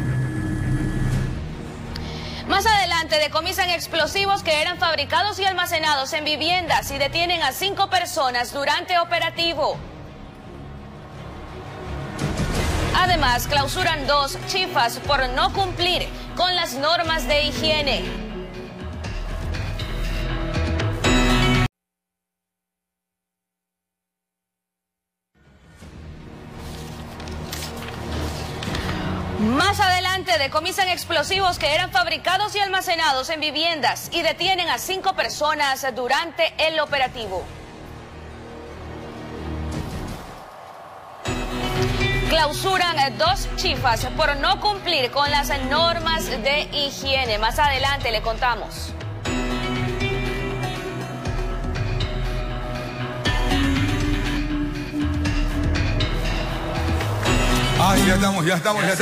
Más adelante decomisan explosivos que eran fabricados y almacenados en viviendas y detienen a 5 personas durante operativo. Además, clausuran 2 chifas por no cumplir con las normas de higiene. Más adelante decomisan explosivos que eran fabricados y almacenados en viviendas y detienen a 5 personas durante el operativo. Clausuran 2 chifas por no cumplir con las normas de higiene. Más adelante le contamos. Ay, ya estamos. Navidad.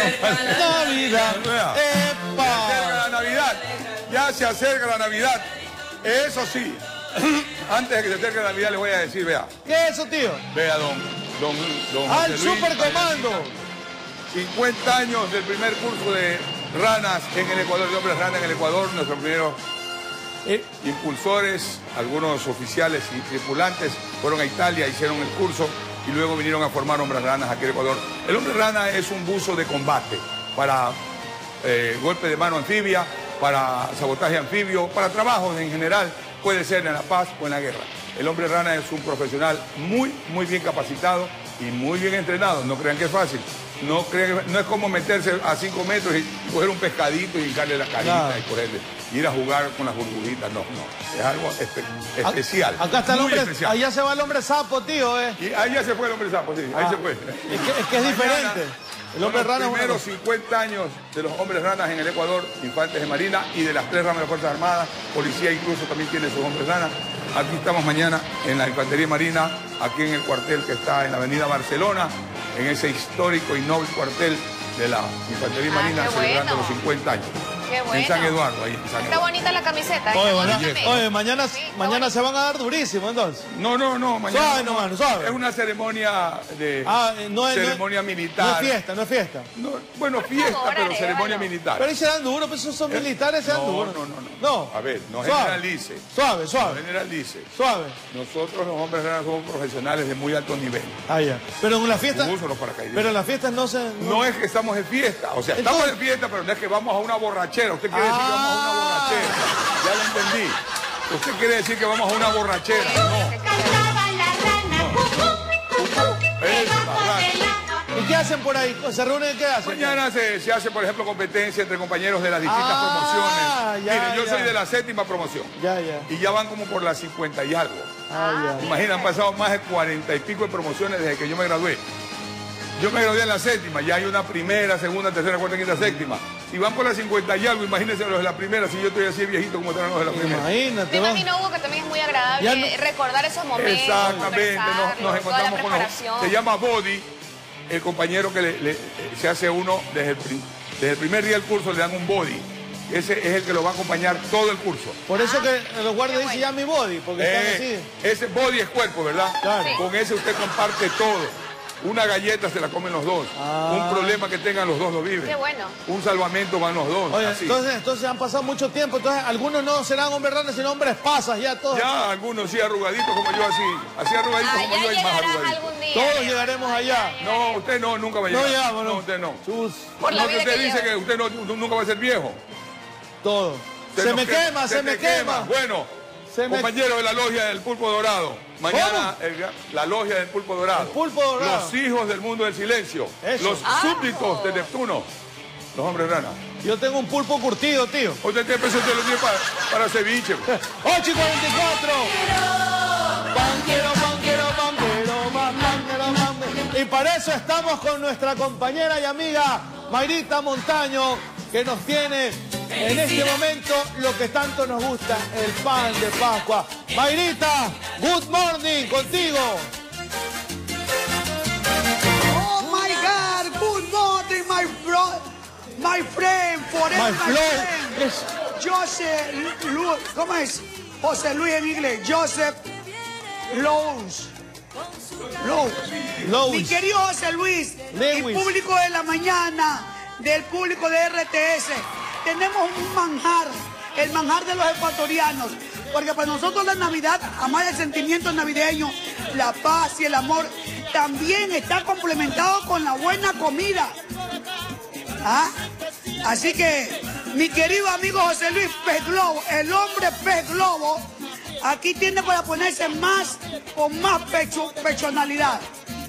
¡Epa! Se acerca la Navidad. Ya se acerca la Navidad. Eso sí, antes de que se acerque la Navidad les voy a decir, vea. ¿Qué es eso, tío? Vea, don ¡al José Luis, supercomando! 50 años del primer curso de ranas en el Ecuador, de hombres rana en el Ecuador, nuestros primeros impulsores, algunos oficiales y tripulantes fueron a Italia, hicieron el curso y luego vinieron a formar hombres ranas aquí en Ecuador. El hombre rana es un buzo de combate para golpe de mano anfibia, para sabotaje anfibio, para trabajos en general, puede ser en la paz o en la guerra. El hombre rana es un profesional muy bien capacitado y muy bien entrenado. No crean que es fácil. No es como meterse a 5 metros y coger un pescadito y hincarle la carita y correrle. Ir a jugar con las burbujitas. No. Es algo especial. Acá está el hombre, especial. allá se va el hombre sapo, tío, Y ahí ya se fue el hombre sapo, sí. Ahí se fue. Es que es diferente. El hombre rana los primeros 50 años de los hombres ranas en el Ecuador, infantes de Marina y de las 3 ramas de las Fuerzas Armadas, policía incluso también tiene sus hombres ranas. Aquí estamos mañana en la Infantería Marina, aquí en el cuartel que está en la avenida Barcelona, en ese histórico y noble cuartel de la Infantería Marina, celebrando los 50 años. Qué bueno. En San Eduardo, ahí en San Está Eduardo. bonita la camiseta. Oye, mañana se van a dar durísimo, entonces. No, mañana. Suave, no, mano, suave. Es una ceremonia de ceremonia militar. No es fiesta. Bueno, fiesta, pero ceremonia militar. Pero ahí se dan duro, pues esos son militares, se dan duro. No. A ver, no generalice. Suave. No generalice. Suave. Nosotros los hombres ranas somos profesionales de muy alto nivel. Ah, ya. Pero en la fiesta. Pero en las fiestas no se. No es que estamos en fiesta. O sea, estamos en fiesta, pero no es que vamos a una borrachera. Usted quiere decir que vamos a una borrachera. Ya lo entendí. Usted quiere decir que vamos a una borrachera. ¿Y qué hacen por ahí? ¿Se reúnen? ¿Qué hacen? Mañana se hace, por ejemplo, competencia entre compañeros de las distintas promociones. Miren, yo soy de la 7ª promoción. Y ya van como por las 50 y algo. Imagina, han pasado más de 40 y pico de promociones desde que yo me gradué. Yo me gradué en la 7ª, ya hay una primera, segunda, tercera, cuarta, quinta, 7ª. Si van por las 50 y algo, imagínense los de la primera, si yo estoy así viejito como están los de la primera. Me imagino, Hugo, que también es muy agradable recordar esos momentos. Exactamente, nos encontramos con se llama Body, el compañero que se hace uno desde el primer día del curso, le dan un body. Ese es el que lo va a acompañar todo el curso. Por eso que los guardias dicen ya mi body, porque están así. Ese body es cuerpo, ¿verdad? Claro. Sí. Con ese usted comparte todo. Una galleta se la comen los dos. Un problema que tengan los dos lo viven. Qué bueno. Un salvamento van los dos. Oye, así. entonces han pasado mucho tiempo. Entonces algunos no serán hombres ranas, sino hombres pasas ya todos. Ya, algunos sí arrugaditos como yo así arrugaditos como yo y más arrugaditos. Todos llegaremos allá. No, usted no, nunca va a llegar. No llegamos, ¿no? Usted no. Por la vida usted que dice lleva. que usted nunca va a ser viejo. Todo. Se me quema. Bueno, Compañero de la logia del Pulpo Dorado. Mañana la logia del Pulpo Dorado. El Pulpo Dorado. Los hijos del mundo del silencio. Eso. Los súbditos de Neptuno. Los hombres rana. Yo tengo un pulpo curtido, tío. Usted tiene peso, usted lo tiene para ceviche. 8:44. Y para eso estamos con nuestra compañera y amiga Mayrita Montaño, que nos tiene en este momento lo que tanto nos gusta, el pan de Pascua. Mayrita, good morning, contigo. Oh my God, good morning, my friend, forever my friend. Joseph Luis, ¿cómo es? José Luis en inglés, Joseph Lowe's. Mi querido José Luis, y público de la mañana, del público de RTS, tenemos un manjar, el manjar de los ecuatorianos, porque para nosotros la Navidad, además del sentimiento navideño, la paz y el amor, también está complementado con la buena comida. ¿Ah? Así que, mi querido amigo José Luis Pez Globo, el hombre Pez Globo, aquí tiene para ponerse con más personalidad.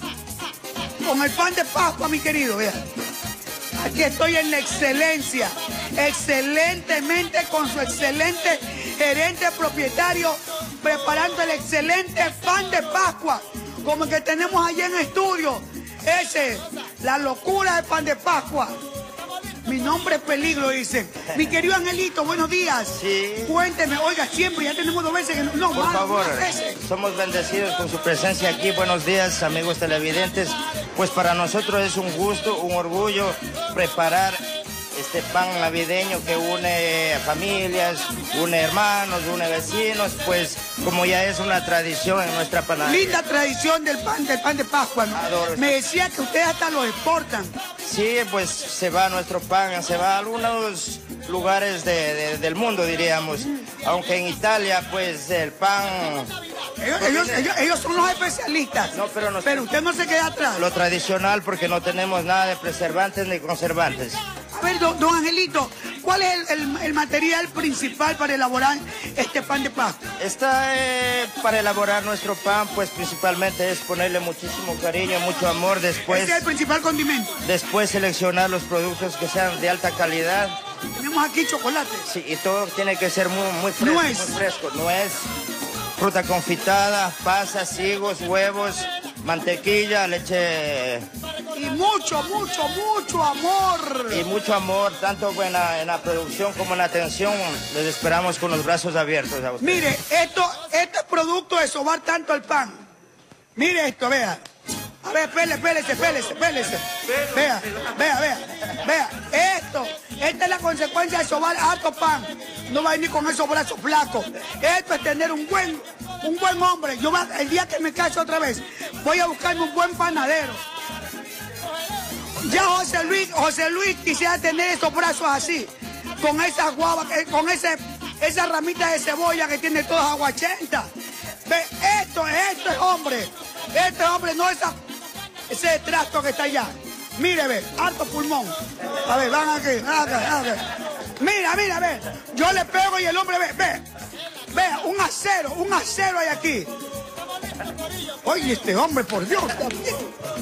Con el pan de Pascua, mi querido, vea. Aquí estoy en la excelencia, excelentemente con su excelente gerente propietario, preparando el excelente pan de Pascua, como el que tenemos allá en estudio. Ese, la locura del pan de Pascua. Mi nombre es Peligro, dice. Mi querido Angelito, buenos días. Sí. Cuénteme, oiga, siempre, ya tenemos 2 veces que no. Por favor, somos bendecidos con su presencia aquí. Buenos días, amigos televidentes. Pues para nosotros es un gusto, un orgullo preparar este pan navideño que une familias, une hermanos, une vecinos, pues como ya es una tradición en nuestra panadería. Linda tradición del pan de Pascua, ¿no? Me decía que ustedes hasta lo exportan. Sí, pues se va nuestro pan, se va a algunos lugares del mundo, diríamos. Aunque en Italia, pues el pan... Ellos son los especialistas. No, pero usted no se queda atrás. Lo tradicional, porque no tenemos nada de preservantes ni conservantes. A ver, don Angelito, ¿cuál es el material principal para elaborar este pan de Pascua? Para elaborar nuestro pan, pues principalmente es ponerle muchísimo cariño, mucho amor. Después, ese es el principal condimento. Después seleccionar los productos que sean de alta calidad. Tenemos aquí chocolate. Sí, y todo tiene que ser muy fresco. Nuez. Muy fresco. Nuez, fruta confitada, pasas, higos, huevos, mantequilla, leche... Y mucho amor. Y mucho amor, tanto en la producción como en la atención. Les esperamos con los brazos abiertos a ustedes. Mire, este producto de sobar tanto el pan. Mire esto, vea. A ver, pélese. Vea. Esta es la consecuencia de sobar alto pan. No va a venir con esos brazos flacos. Esto es tener un buen hombre. El día que me case otra vez, voy a buscarme un buen panadero. Ya José Luis quisiera tener esos brazos así, con esas guavas, con esa ramita de cebolla que tiene todas aguachentas. Ve, esto es hombre. Este hombre no ese trasto que está allá. Mire, ve, alto pulmón. A ver, van aquí. Mira, ve. Yo le pego y el hombre ve, un acero hay aquí. Oye, este hombre, por Dios, también.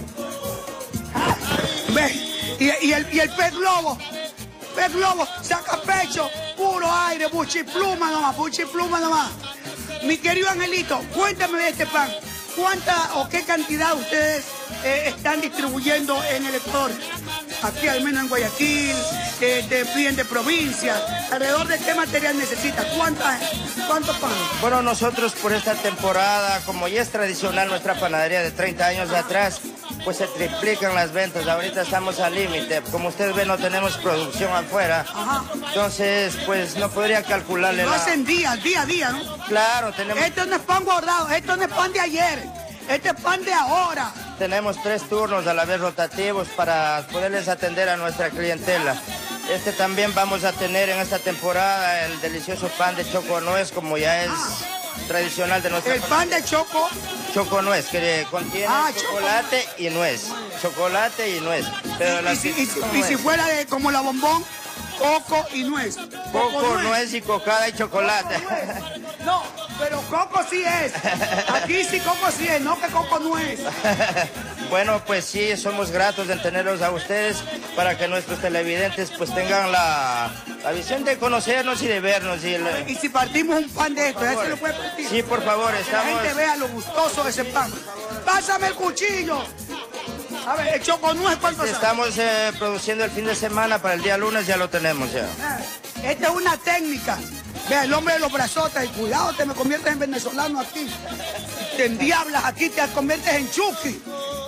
Ve, y el pez globo saca pecho, puro aire, buchipluma nomás. Mi querido Angelito, cuéntame de este pan. ¿Cuánta o qué cantidad ustedes están distribuyendo en el Ecuador? Aquí al menos en Guayaquil, te piden de provincias. ¿Alrededor de qué material necesitas? ¿Cuánto pan? Bueno, nosotros por esta temporada, como ya es tradicional nuestra panadería de 30 años atrás, pues se triplican las ventas. Ahorita estamos al límite. Como ustedes ven, no tenemos producción afuera. Ajá. Entonces, pues no podría calcularle Lo hacen día a día, ¿no? Claro, tenemos... Esto no es pan guardado, esto no es pan de ayer. Este es pan de ahora. Tenemos 3 turnos a la vez rotativos para poderles atender a nuestra clientela. También vamos a tener en esta temporada el delicioso pan de choco nuez, como ya es tradicional de nuestra... El pan de choco... Choco nuez, que contiene chocolate y nuez. Chocolate y nuez. Pero y si fuera como la bombón, coco y nuez. Coco, nuez y cocada y chocolate. No, Pero Coco sí es. Aquí sí Coco sí es, no que Coco no es. Bueno, pues sí, somos gratos de tenerlos a ustedes para que nuestros televidentes pues tengan la visión de conocernos y de vernos. Y si partimos un pan de esto, ¿ya se lo puede partir? Sí, por favor, Que la gente vea lo gustoso de ese pan. ¡Pásame el cuchillo! A ver, el choconuez, ¿cuánto sale? Estamos produciendo el fin de semana, para el día lunes ya lo tenemos ya. Esta es una técnica. Vea, el hombre de los brazotes, y cuidado, te me conviertes en venezolano aquí. Te endiablas aquí, te conviertes en Chucky.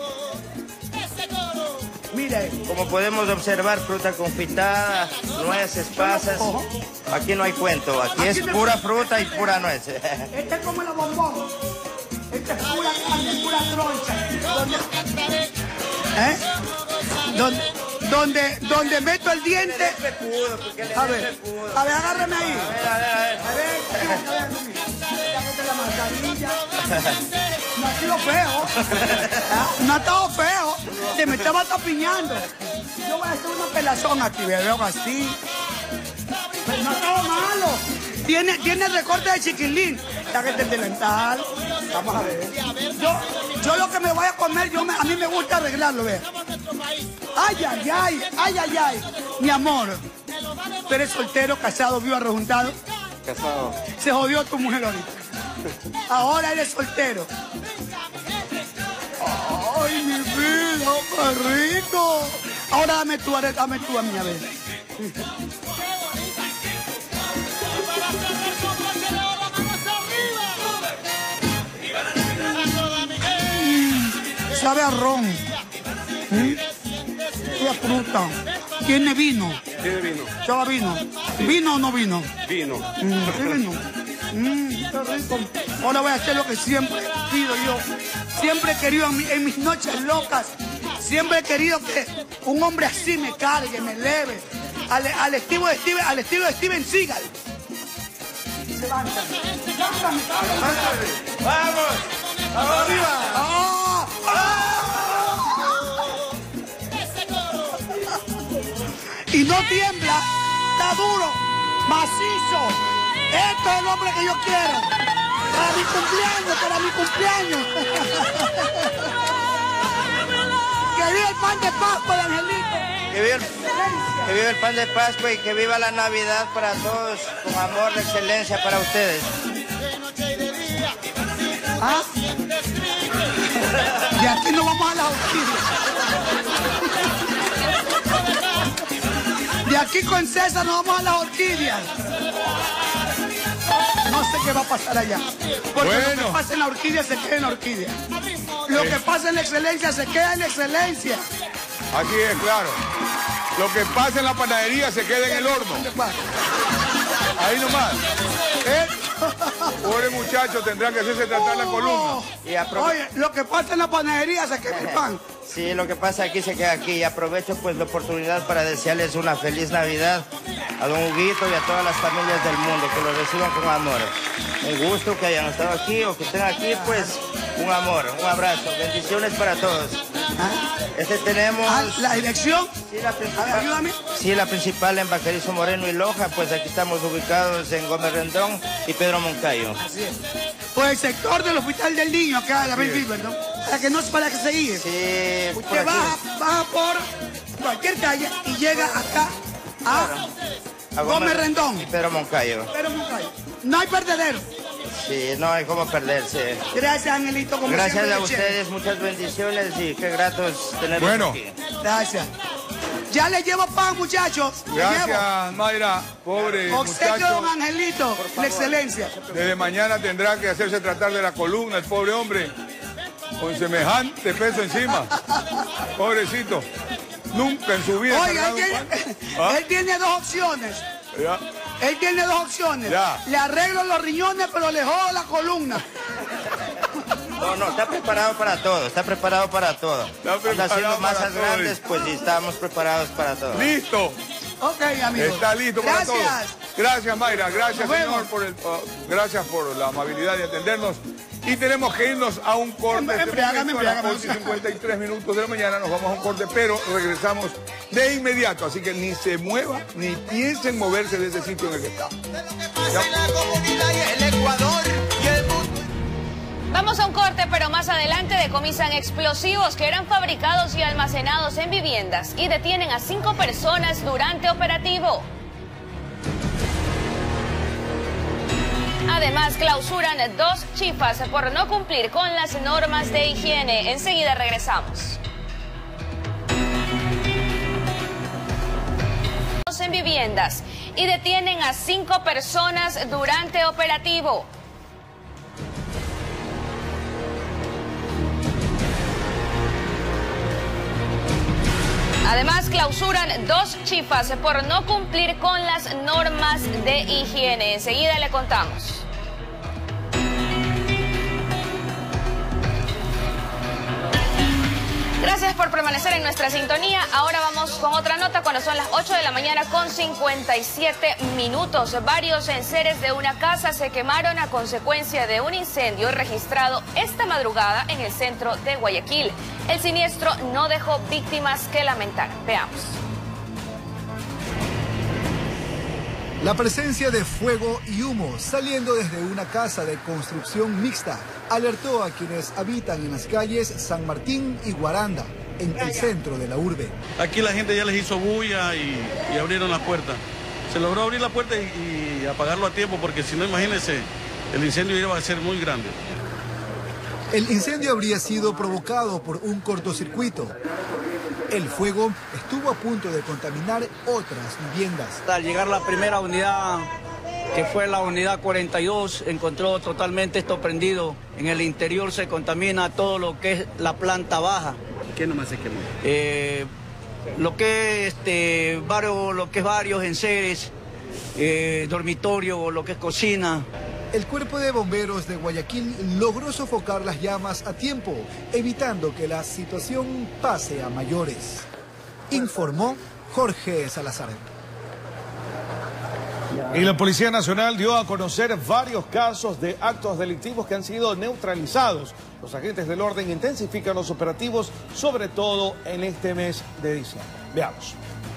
Mire. Como podemos observar, fruta confitada, nueces, pasas. Aquí no hay cuento, aquí es pura fruta y pura nuez. Este es como el bombón. Este es pura carne, pura troncha. Donde meto el diente. A ver, agárrame ahí. A ver. La mascarilla. No ha sido feo. No ha estado feo. Se me estaba tapiñando. Yo voy a hacer una pelazón aquí, veo así. Pero no ha estado malo. Tiene recorte de chiquilín. Sáquete el delantal. Vamos a ver. Yo lo que me voy a comer, a mí me gusta arreglarlo, vea. Ay. Mi amor. ¿Tú eres soltero, casado, vivo, arrejuntado? Casado. Se jodió tu mujer ahorita. Ahora eres soltero. Ay, mi vida, qué rico. Ahora dame tú a mí, a ver. Sabe a ron. Sabe a fruta. ¿Tiene vino? Tiene vino. ¿Chava vino? ¿Vino o no vino? Vino. Vino. Qué rico. Ahora voy a hacer lo que siempre pido yo. Siempre he querido en mis noches locas. Siempre he querido que un hombre así me cargue, me eleve. Al estilo de Steven Seagal. Levántame. ¡Vamos! ¡Arriba! Y no tiembla, está duro, macizo. Esto es el hombre que yo quiero. Para mi cumpleaños. Que viva el pan de Pascua, de Angelito. Que viva el pan de Pascua y que viva la Navidad para todos, con amor, de excelencia para ustedes. ¿Ah? Y aquí nos vamos a las orquídeas. De aquí con César nos vamos a las orquídeas. No sé qué va a pasar allá. Porque lo que pasa en la orquídea se queda en la orquídea. Lo que pasa en la excelencia se queda en la excelencia. Aquí es claro. Lo que pasa en la panadería se queda en el horno. Ahí nomás. Pobre muchacho, tendrá que hacerse tratar la columna. Oye, lo que pasa en la panadería se queda en el pan. Sí, lo que pasa aquí se queda aquí. Y aprovecho pues la oportunidad para desearles una feliz Navidad a don Huguito y a todas las familias del mundo, que lo reciban con amor. Un gusto que hayan estado aquí o que estén aquí, pues un amor, un abrazo, bendiciones para todos. Tenemos... ¿La dirección? Sí, la principal. Ayúdame. Sí, la principal en Bacarizo Moreno y Loja, pues aquí estamos ubicados en Gómez Rendón y Pedro Moncayo. Así es. Pues el sector del Hospital del Niño, acá en la Benfield, ¿no? Para que se guíe. Sí. Usted baja por cualquier calle y llega acá a Gómez Rendón. Y Pedro Moncayo. No hay perdedero. Sí, no hay cómo perderse. Gracias, Angelito. Como gracias siempre, a ustedes, muchas bendiciones y qué gratos tenerlos aquí. Gracias. Ya le llevo pan, muchachos. Gracias, Mayra. Pobre obsequio muchacho. Don Angelito, la excelencia. Desde mañana tendrá que hacerse tratar de la columna, el pobre hombre, con semejante peso encima. Pobrecito. Nunca en su vida. Oiga, él tiene dos opciones. Ya. Él tiene dos opciones. Ya. Le arreglo los riñones, pero le jodo la columna. No, está preparado para todo, está preparado para todo. Está haciendo masas grandes, pues sí, estamos preparados para todo. ¡Listo! Ok, amigo. Está listo para todo. Gracias, Mayra. Gracias, Nos señor, gracias por la amabilidad de atendernos. Y tenemos que irnos a un corte. A las 8:53 minutos de la mañana nos vamos a un corte, pero regresamos de inmediato. Así que ni se mueva, ni piensen moverse de ese sitio en el que está. En la comunidad y el Ecuador. Vamos a un corte, pero más adelante decomisan explosivos que eran fabricados y almacenados en viviendas y detienen a 5 personas durante operativo. Además, clausuran 2 chifas por no cumplir con las normas de higiene. Enseguida regresamos. En viviendas y detienen a 5 personas durante operativo. Además, clausuran 2 chifas por no cumplir con las normas de higiene. Enseguida le contamos. Gracias por permanecer en nuestra sintonía. Ahora vamos con otra nota cuando son las 8 de la mañana con 57 minutos. Varios enseres de una casa se quemaron a consecuencia de un incendio registrado esta madrugada en el centro de Guayaquil. El siniestro no dejó víctimas que lamentar. Veamos. La presencia de fuego y humo saliendo desde una casa de construcción mixta alertó a quienes habitan en las calles San Martín y Guaranda, en el centro de la urbe. Aquí la gente ya les hizo bulla y abrieron la puerta. Se logró abrir la puerta y apagarlo a tiempo, porque si no, imagínense, el incendio iba a ser muy grande. El incendio habría sido provocado por un cortocircuito. El fuego estuvo a punto de contaminar otras viviendas. Al llegar la primera unidad, que fue la unidad 42, encontró totalmente esto prendido. En el interior se contamina todo lo que es la planta baja. ¿Qué nomás se quemó? Lo que es varios enseres, dormitorio, lo que es cocina. El Cuerpo de Bomberos de Guayaquil logró sofocar las llamas a tiempo, evitando que la situación pase a mayores. Informó Jorge Salazar. Y la Policía Nacional dio a conocer varios casos de actos delictivos que han sido neutralizados. Los agentes del orden intensifican los operativos, sobre todo en este mes de diciembre. Veamos.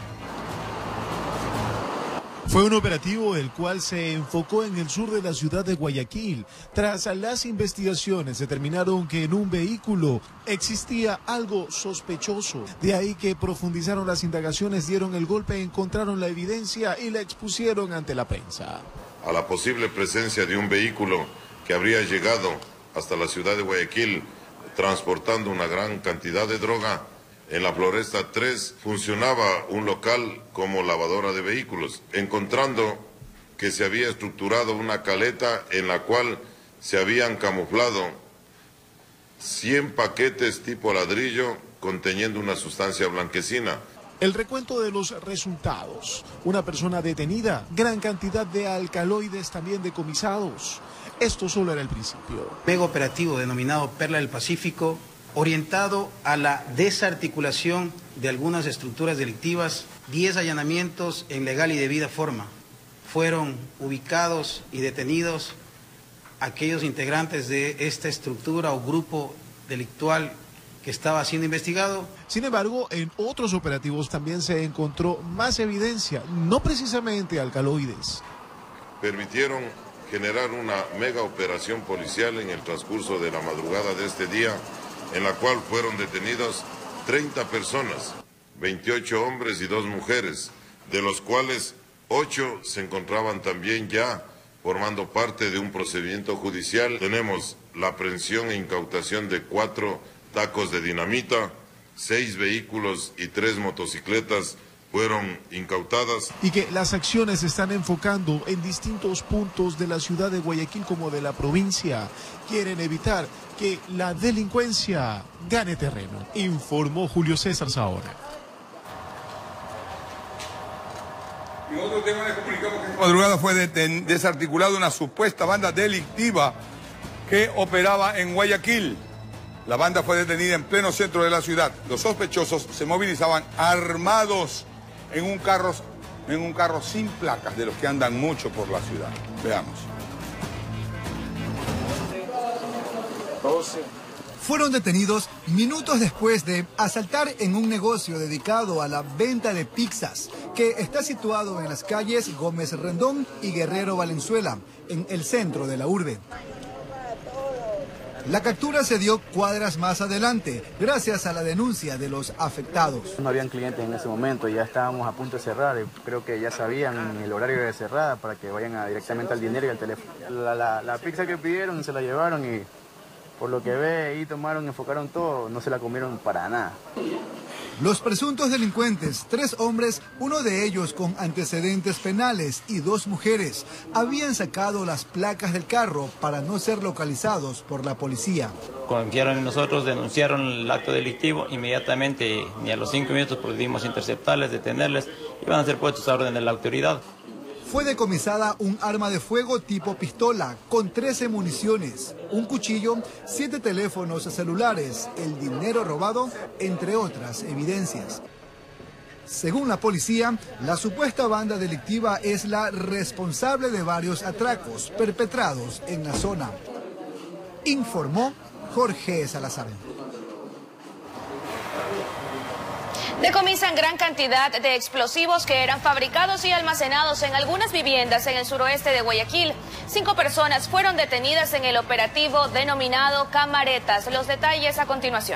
Fue un operativo el cual se enfocó en el sur de la ciudad de Guayaquil. Tras las investigaciones determinaron que en un vehículo existía algo sospechoso. De ahí que profundizaron las indagaciones, dieron el golpe, encontraron la evidencia y la expusieron ante la prensa. A la posible presencia de un vehículo que habría llegado hasta la ciudad de Guayaquil transportando una gran cantidad de droga, en la Floresta 3 funcionaba un local como lavadora de vehículos, encontrando que se había estructurado una caleta en la cual se habían camuflado 100 paquetes tipo ladrillo conteniendo una sustancia blanquecina. El recuento de los resultados: una persona detenida, gran cantidad de alcaloides también decomisados. Esto solo era el principio. Mega operativo denominado Perla del Pacífico, orientado a la desarticulación de algunas estructuras delictivas. 10 allanamientos en legal y debida forma. Fueron ubicados y detenidos aquellos integrantes de esta estructura o grupo delictual que estaba siendo investigado. Sin embargo, en otros operativos también se encontró más evidencia, no precisamente alcaloides. Permitieron generar una mega operación policial en el transcurso de la madrugada de este día, en la cual fueron detenidos 30 personas, 28 hombres y 2 mujeres, de los cuales 8 se encontraban también ya formando parte de un procedimiento judicial. Tenemos la aprehensión e incautación de 4 tacos de dinamita, 6 vehículos y 3 motocicletas fueron incautadas. Y que las acciones se están enfocando en distintos puntos de la ciudad de Guayaquil como de la provincia. Quieren evitar que la delincuencia gane terreno, informó Julio César Saona. En otro tema les comunicamos que esta madrugada fue desarticulada una supuesta banda delictiva que operaba en Guayaquil. La banda fue detenida en pleno centro de la ciudad. Los sospechosos se movilizaban armados en un carro sin placas, de los que andan mucho por la ciudad. Veamos. Fueron detenidos minutos después de asaltar en un negocio dedicado a la venta de pizzas, que está situado en las calles Gómez Rendón y Guerrero Valenzuela, en el centro de la urbe. La captura se dio cuadras más adelante, gracias a la denuncia de los afectados. No habían clientes en ese momento, ya estábamos a punto de cerrar, creo que ya sabían el horario de cerrada para que vayan directamente al dinero y al teléfono. La pizza que pidieron se la llevaron y por lo que ve ahí tomaron, enfocaron todo, no se la comieron para nada. Los presuntos delincuentes, 3 hombres, uno de ellos con antecedentes penales y 2 mujeres, habían sacado las placas del carro para no ser localizados por la policía. Confiaron en nosotros, denunciaron el acto delictivo, inmediatamente, ni a los 5 minutos procedimos a interceptarles, detenerles y van a ser puestos a orden de la autoridad. Fue decomisada un arma de fuego tipo pistola con 13 municiones, un cuchillo, 7 teléfonos celulares, el dinero robado, entre otras evidencias. Según la policía, la supuesta banda delictiva es la responsable de varios atracos perpetrados en la zona. Informó Jorge Salazar. Decomisan gran cantidad de explosivos que eran fabricados y almacenados en algunas viviendas en el suroeste de Guayaquil. 5 personas fueron detenidas en el operativo denominado Camaretas. Los detalles a continuación.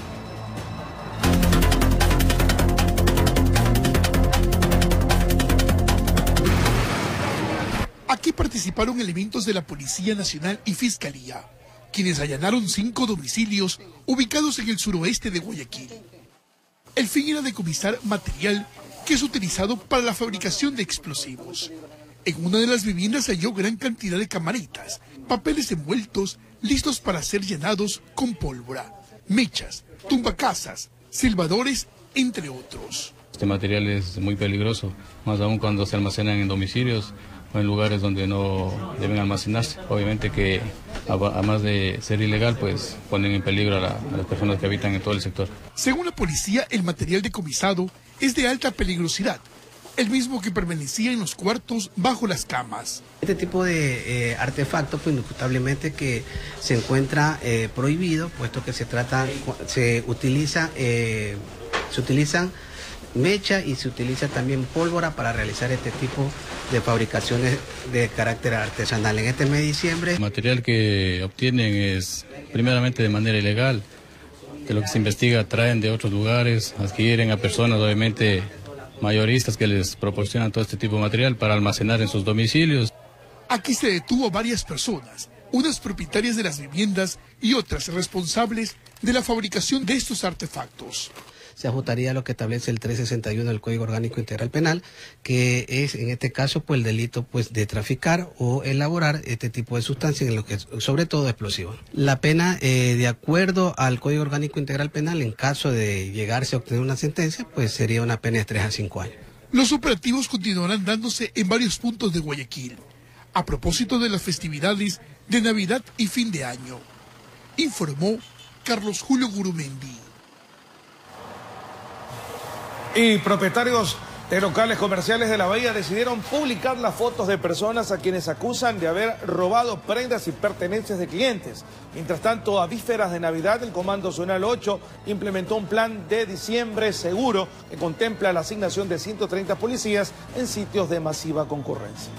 Aquí participaron elementos de la Policía Nacional y Fiscalía, quienes allanaron 5 domicilios ubicados en el suroeste de Guayaquil. El fin era decomisar material que es utilizado para la fabricación de explosivos. En una de las viviendas se halló gran cantidad de camaritas, papeles envueltos, listos para ser llenados con pólvora, mechas, tumbacasas, silbadores, entre otros. Este material es muy peligroso, más aún cuando se almacenan en domicilios o en lugares donde no deben almacenarse. Obviamente que, además de ser ilegal, pues ponen en peligro a las personas que habitan en todo el sector. Según la policía, el material decomisado es de alta peligrosidad, el mismo que permanecía en los cuartos bajo las camas. Este tipo de artefactos, pues indiscutablemente que se encuentra prohibido, puesto que se utilizan mecha y se utiliza también pólvora para realizar este tipo de fabricaciones de carácter artesanal. En este mes de diciembre... El material que obtienen es primeramente de manera ilegal, de lo que se investiga traen de otros lugares, adquieren a personas obviamente mayoristas que les proporcionan todo este tipo de material para almacenar en sus domicilios. Aquí se detuvo a varias personas, unas propietarias de las viviendas y otras responsables de la fabricación de estos artefactos. Se ajustaría a lo que establece el 361 del Código Orgánico Integral Penal, que es en este caso pues el delito pues de traficar o elaborar este tipo de sustancias, en lo que sobre todo explosivos. La pena, de acuerdo al Código Orgánico Integral Penal, en caso de llegarse a obtener una sentencia, pues sería una pena de 3 a 5 años. Los operativos continuarán dándose en varios puntos de Guayaquil, a propósito de las festividades de Navidad y fin de año. Informó Carlos Julio Gurumendi. Y propietarios de locales comerciales de la Bahía decidieron publicar las fotos de personas a quienes acusan de haber robado prendas y pertenencias de clientes. Mientras tanto, a vísperas de Navidad, el Comando Zonal 8 implementó un plan de diciembre seguro que contempla la asignación de 130 policías en sitios de masiva concurrencia.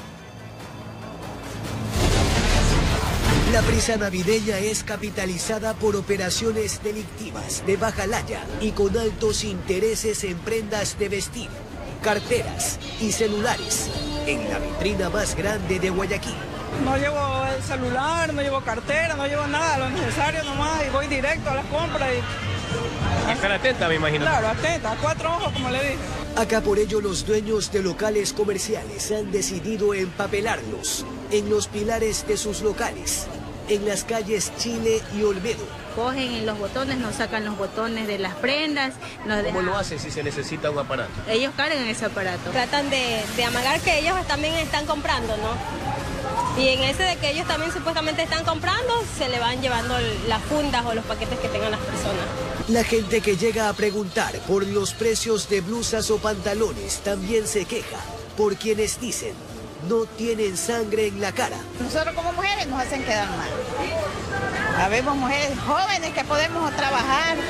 La prisa navideña es capitalizada por operaciones delictivas de baja laya y con altos intereses en prendas de vestir, carteras y celulares en la vitrina más grande de Guayaquil. No llevo el celular, no llevo cartera, no llevo nada, lo necesario nomás y voy directo a las compras. Y estar atenta, me imagino. Claro, atenta, a 4 ojos, como le dije. Acá por ello los dueños de locales comerciales han decidido empapelarlos en los pilares de sus locales, en las calles Chile y Olmedo. Cogen en los botones, nos sacan los botones de las prendas. ¿Cómo lo hacen si se necesita un aparato? Ellos cargan ese aparato. Tratan de amagar que ellos también están comprando, ¿no? Y en ese de que ellos también supuestamente están comprando, se le van llevando las fundas o los paquetes que tengan las personas. La gente que llega a preguntar por los precios de blusas o pantalones también se queja por quienes dicen no tienen sangre en la cara. Nosotros como mujeres nos hacen quedar mal. Habemos mujeres jóvenes que podemos trabajar,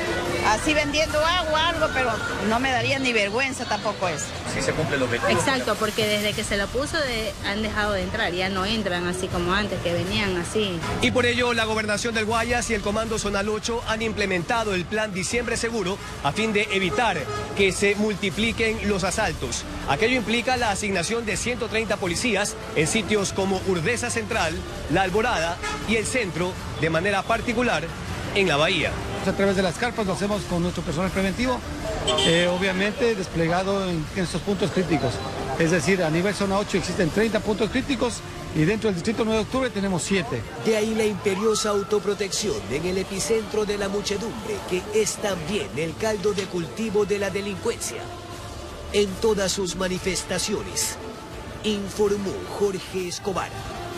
así vendiendo agua, algo, pero no me daría ni vergüenza tampoco eso. Sí se cumple el objetivo. Exacto, porque desde que se lo puso han dejado de entrar, ya no entran así como antes, que venían así. Y por ello la Gobernación del Guayas y el Comando Zonal 8 han implementado el plan Diciembre Seguro a fin de evitar que se multipliquen los asaltos. Aquello implica la asignación de 130 policías en sitios como Urdesa Central, La Alborada y el centro, de manera particular en la bahía. A través de las carpas lo hacemos con nuestro personal preventivo, obviamente desplegado en estos puntos críticos. Es decir, a nivel zona 8 existen 30 puntos críticos y dentro del distrito 9 de octubre tenemos 7. De ahí la imperiosa autoprotección en el epicentro de la muchedumbre, que es también el caldo de cultivo de la delincuencia. En todas sus manifestaciones, informó Jorge Escobar.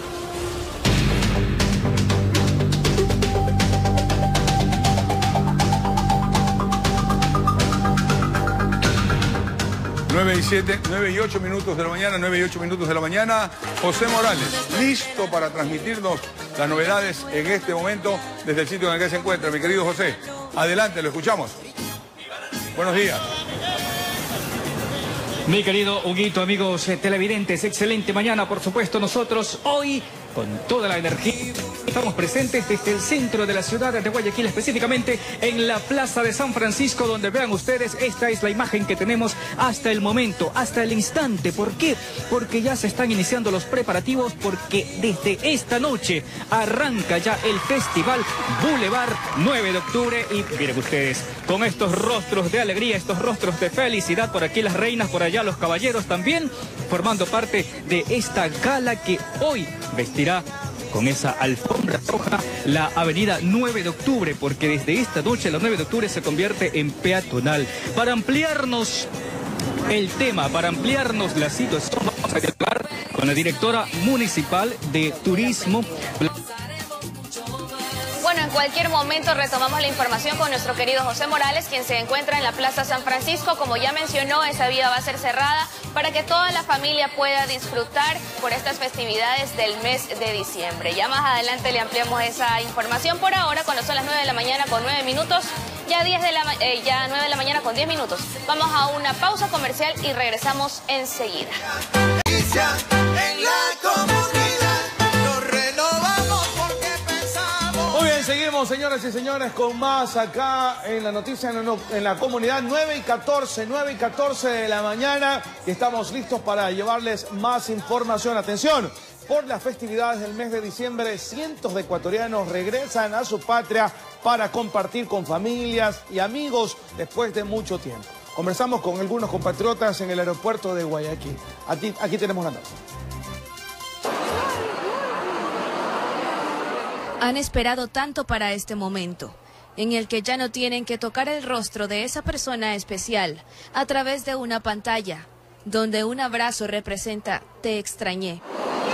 Nueve y 8 minutos de la mañana, 9 y 8 minutos de la mañana. José Morales, listo para transmitirnos las novedades en este momento desde el sitio en el que se encuentra. Mi querido José, adelante, lo escuchamos. Buenos días. Mi querido Huguito, amigos televidentes, excelente mañana, por supuesto, nosotros hoy con toda la energía. Estamos presentes desde el centro de la ciudad de Guayaquil, específicamente en la Plaza de San Francisco, donde vean ustedes, esta es la imagen que tenemos hasta el momento, hasta el instante. ¿Por qué? Porque ya se están iniciando los preparativos, porque desde esta noche arranca ya el Festival Boulevard 9 de octubre. Y miren ustedes, con estos rostros de alegría, estos rostros de felicidad, por aquí las reinas, por allá los caballeros también, formando parte de esta gala que hoy vestirá con esa alfombra roja la avenida 9 de octubre, porque desde esta noche la 9 de octubre se convierte en peatonal. Para ampliarnos el tema, para ampliarnos la situación, vamos a hablar con la directora municipal de turismo. Bueno, en cualquier momento retomamos la información con nuestro querido José Morales, quien se encuentra en la Plaza San Francisco. Como ya mencionó, esa vía va a ser cerrada para que toda la familia pueda disfrutar por estas festividades del mes de diciembre. Ya más adelante le ampliamos esa información. Por ahora, cuando son las 9 de la mañana con 9 minutos, ya 9 de la mañana con 10 minutos. Vamos a una pausa comercial y regresamos enseguida. En la comunidad nos renovamos porque pensamos. Muy bien, seguimos, señoras y señores, con más acá en la noticia en la comunidad. 9 y 14 de la mañana, y estamos listos para llevarles más información. Atención, por las festividades del mes de diciembre, cientos de ecuatorianos regresan a su patria para compartir con familias y amigos después de mucho tiempo. Conversamos con algunos compatriotas en el aeropuerto de Guayaquil. Aquí tenemos la nota. Han esperado tanto para este momento, en el que ya no tienen que tocar el rostro de esa persona especial a través de una pantalla, donde un abrazo representa "te extrañé".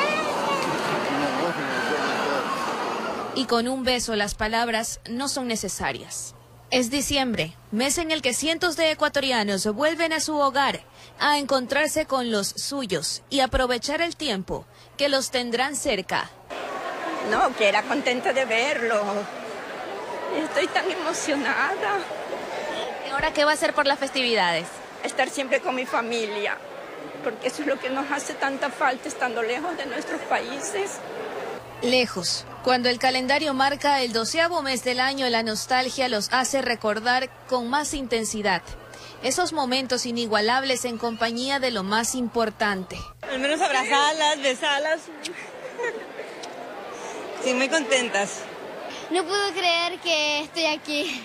Y con un beso las palabras no son necesarias. Es diciembre, mes en el que cientos de ecuatorianos vuelven a su hogar a encontrarse con los suyos y aprovechar el tiempo que los tendrán cerca. No, que era contenta de verlo. Estoy tan emocionada. ¿Y ahora qué va a hacer por las festividades? Estar siempre con mi familia, porque eso es lo que nos hace tanta falta estando lejos de nuestros países. Lejos. Cuando el calendario marca el 12º mes del año, la nostalgia los hace recordar con más intensidad esos momentos inigualables en compañía de lo más importante. Al menos abrazarlas, besarlas. Sí, muy contentas. No puedo creer que estoy aquí.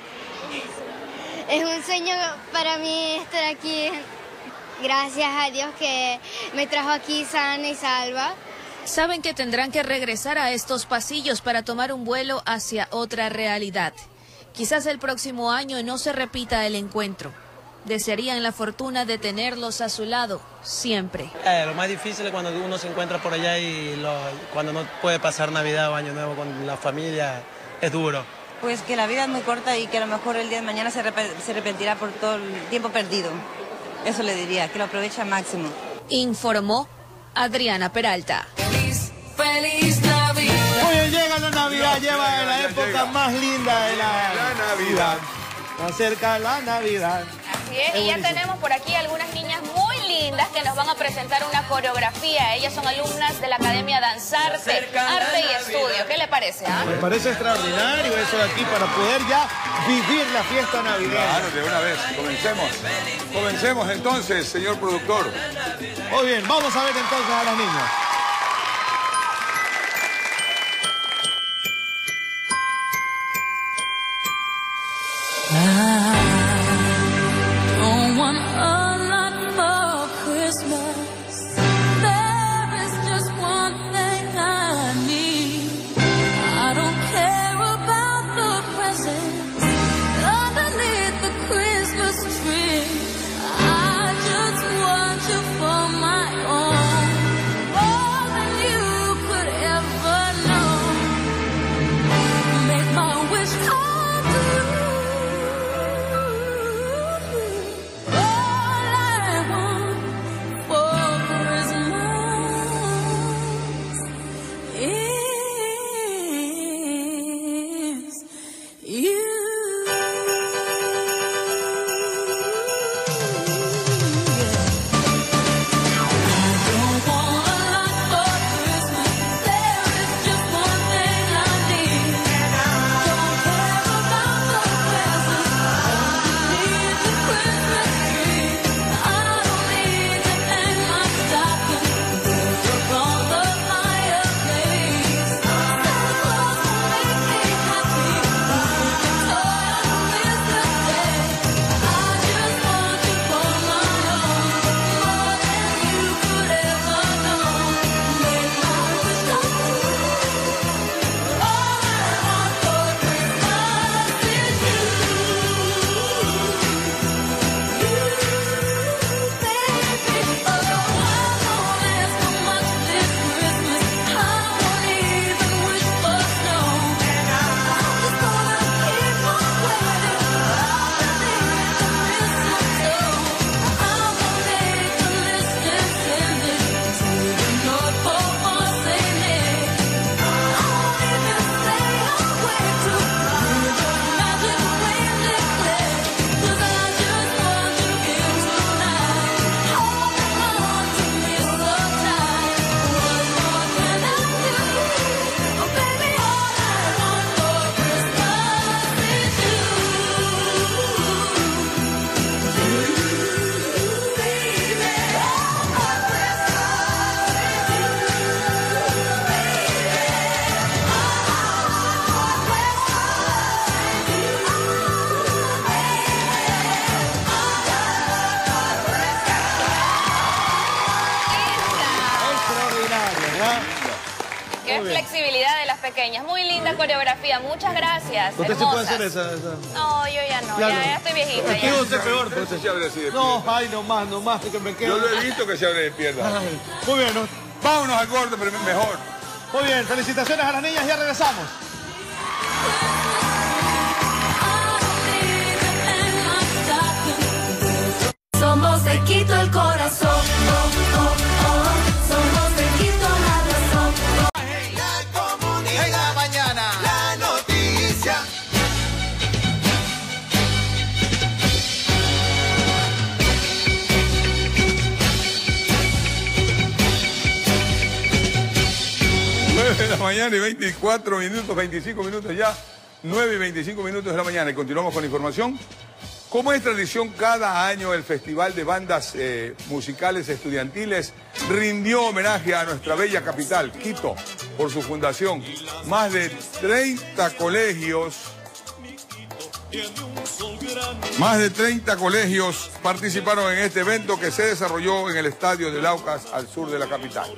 Es un sueño para mí estar aquí. Gracias a Dios que me trajo aquí sana y salva. Saben que tendrán que regresar a estos pasillos para tomar un vuelo hacia otra realidad. Quizás el próximo año no se repita el encuentro. Desearían la fortuna de tenerlos a su lado siempre. Lo más difícil es cuando uno se encuentra por allá y cuando no puede pasar Navidad o Año Nuevo con la familia, es duro. Pues que la vida es muy corta y que a lo mejor el día de mañana se arrepentirá por todo el tiempo perdido. Eso le diría, que lo aproveche al máximo. Informó Adriana Peralta. ¡Feliz Navidad! Muy bien, llega la Navidad, lleva la época más linda de la Navidad. se acerca la Navidad. Así es, y ya tenemos por aquí algunas niñas muy lindas que nos van a presentar una coreografía. Ellas son alumnas de la Academia Danzarte, Arte y Estudio. ¿Qué le parece? Me parece extraordinario eso de aquí para poder ya vivir la fiesta navideña. Claro, de una vez. Comencemos. Comencemos entonces, señor productor. Muy bien, vamos a ver entonces a las niñas. Don't want a lot for Christmas. There is just one thing I need. I don't care about the presents underneath the Christmas tree. I just want you for my own, more than you could ever know. Make my wish come true. Qué flexibilidad de las pequeñas. Muy linda coreografía. Muchas gracias. ¿Usted sí puede hacer esa? No, yo ya no. Claro. Ya estoy viejita. ¿Qué Ya. usted peor? No se abre así de No, ay, no más, que me quedo. Yo lo he visto que se abre de pierna. Muy bien, ¿no? Vámonos al corte, pero mejor. Muy bien, felicitaciones a las niñas, ya regresamos. Somos de Quito el corazón, somos de Quito la razón. La comunidad en la mañana, la noticia. De la mañana y 24 minutos, 25 minutos ya, 9 y 25 minutos de la mañana. Y continuamos con la información. Como es tradición, cada año el Festival de Bandas Musicales Estudiantiles rindió homenaje a nuestra bella capital, Quito, por su fundación. Más de 30 colegios participaron en este evento que se desarrolló en el Estadio de Laucas, al sur de la capital.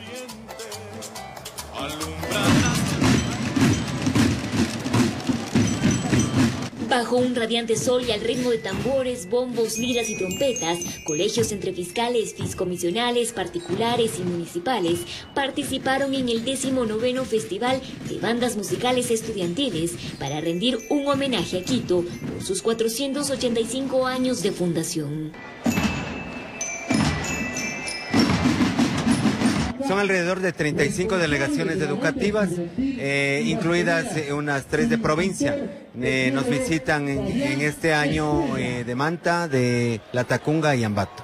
Bajo un radiante sol y al ritmo de tambores, bombos, liras y trompetas, colegios entre fiscales, fiscomisionales, particulares y municipales participaron en el 19º Festival de Bandas Musicales Estudiantiles para rendir un homenaje a Quito por sus 485 años de fundación. Son alrededor de 35 delegaciones educativas, incluidas unas 3 de provincia. Nos visitan en este año de Manta, de Latacunga y Ambato.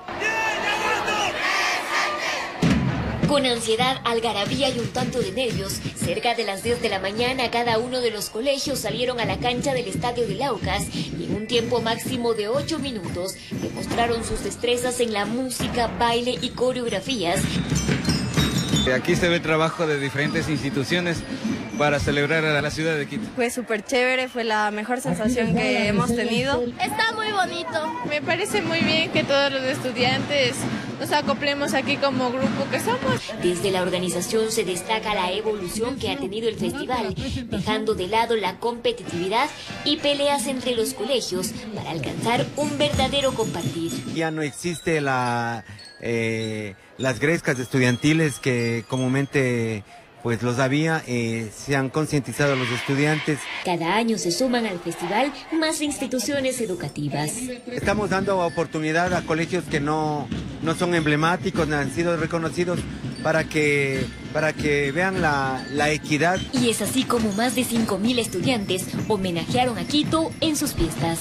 Con ansiedad, algarabía y un tanto de nervios, cerca de las 10 de la mañana cada uno de los colegios salieron a la cancha del Estadio de Laucas y en un tiempo máximo de 8 minutos demostraron sus destrezas en la música, baile y coreografías. Aquí se ve el trabajo de diferentes instituciones para celebrar a la ciudad de Quito. Fue súper chévere, fue la mejor sensación que hemos tenido. Está muy bonito. Me parece muy bien que todos los estudiantes nos acoplemos aquí como grupo que somos. Desde la organización se destaca la evolución que ha tenido el festival, dejando de lado la competitividad y peleas entre los colegios para alcanzar un verdadero compartir. Ya no existe las grescas estudiantiles que comúnmente pues los había, se han concientizado los estudiantes. Cada año se suman al festival más instituciones educativas. Estamos dando oportunidad a colegios que no son emblemáticos, no han sido reconocidos para que vean la equidad. Y es así como más de 5.000 estudiantes homenajearon a Quito en sus fiestas.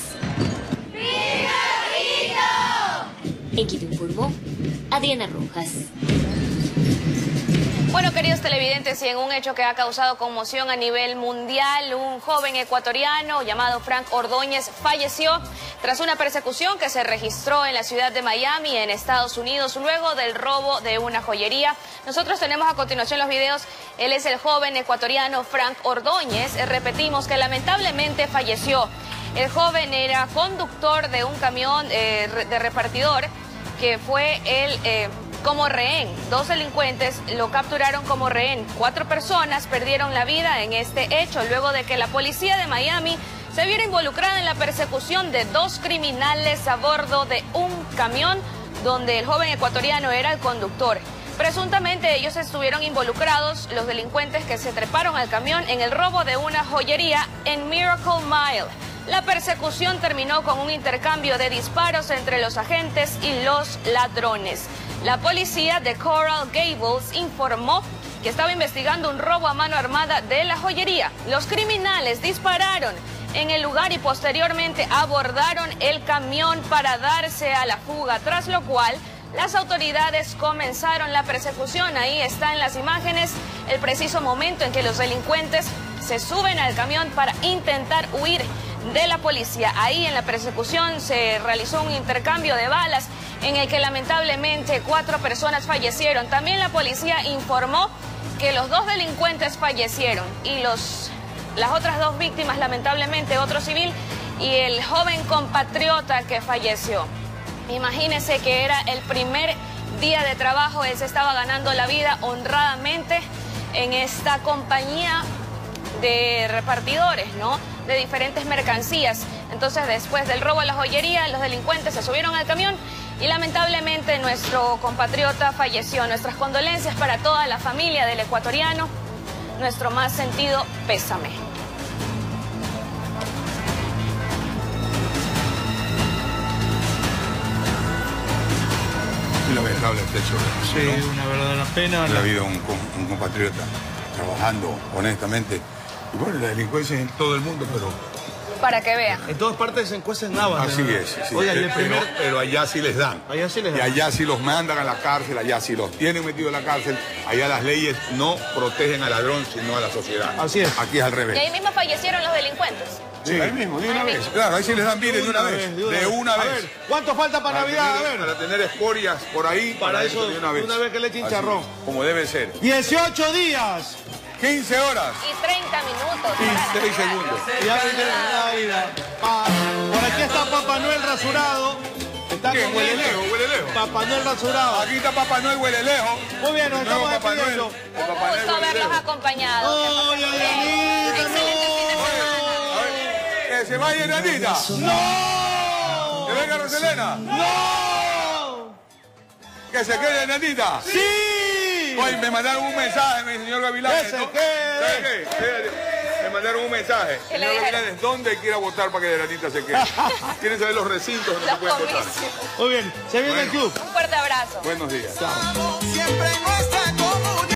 ¡Viva Quito! En Quito informó Adriana Rojas. Bueno, queridos televidentes, y en un hecho que ha causado conmoción a nivel mundial, un joven ecuatoriano llamado Frank Ordóñez falleció tras una persecución que se registró en la ciudad de Miami, en Estados Unidos, luego del robo de una joyería. Nosotros tenemos a continuación los videos. Él es el joven ecuatoriano Frank Ordóñez. Repetimos que lamentablemente falleció. El joven era conductor de un camión de repartidor que fue como rehén. 2 delincuentes lo capturaron como rehén. 4 personas perdieron la vida en este hecho luego de que la policía de Miami se viera involucrada en la persecución de 2 criminales a bordo de un camión donde el joven ecuatoriano era el conductor. Presuntamente ellos estuvieron involucrados, los delincuentes que se treparon al camión, en el robo de una joyería en Miracle Mile. La persecución terminó con un intercambio de disparos entre los agentes y los ladrones. La policía de Coral Gables informó que estaba investigando un robo a mano armada de la joyería. Los criminales dispararon en el lugar y posteriormente abordaron el camión para darse a la fuga, tras lo cual las autoridades comenzaron la persecución. Ahí está en las imágenes el preciso momento en que los delincuentes se suben al camión para intentar huir de la policía. Ahí en la persecución se realizó un intercambio de balas en el que lamentablemente 4 personas fallecieron. También la policía informó que los 2 delincuentes fallecieron y las otras 2 víctimas, lamentablemente otro civil y el joven compatriota que falleció. Imagínense que era el primer día de trabajo, él se estaba ganando la vida honradamente en esta compañía de repartidores, ¿no?, de diferentes mercancías. Entonces, después del robo a la joyería, los delincuentes se subieron al camión y lamentablemente nuestro compatriota falleció. Nuestras condolencias para toda la familia del ecuatoriano, nuestro más sentido pésame. Lamentable este hecho. Sí, una verdadera pena. La vida de un compatriota trabajando honestamente. Y bueno, la delincuencia es en todo el mundo, pero... Para que vean. En todas partes se encuestan navas. Así es. Sí. Oye, pero allá sí les dan. Allá sí les dan. Y allá sí los mandan a la cárcel, allá sí los tienen metidos en la cárcel. Allá las leyes no protegen al ladrón, sino a la sociedad. Así es. Aquí es al revés. Y ahí mismo fallecieron los delincuentes. Sí, ahí mismo, de una vez. Claro, ahí sí les dan vida de una vez. De una vez. A ver, ¿cuánto falta para Navidad? Para tener escorias por ahí. Para eso, de una vez. que le echen charrón. Como debe ser. 18 días. 15 horas. Y 30 minutos. Y 6 segundos. Ya la vida. Por aquí está Papá Noel rasurado. Está con huele lejos. Papá Noel rasurado. Aquí está Papá Noel, huele lejos. Muy bien, nos estamos despidiendo. Un gusto verlos acompañados. ¡Ay, Adrianita, ¡Que se vaya Adrianita! ¡No! ¡Que venga Roselena! ¡No! ¡Que se quede Adrianita! ¡Sí! Hoy me mandaron un mensaje, mi señor Gavilanes. ¿Qué se quede? Me mandaron un mensaje. Señor Gavilanes, ¿dónde quiera votar para que Adrianita se quede? Quieren saber los recintos donde se pueden votar. Muy bien, se viene el club. Un fuerte abrazo. Buenos días. Chao. Siempre en nuestra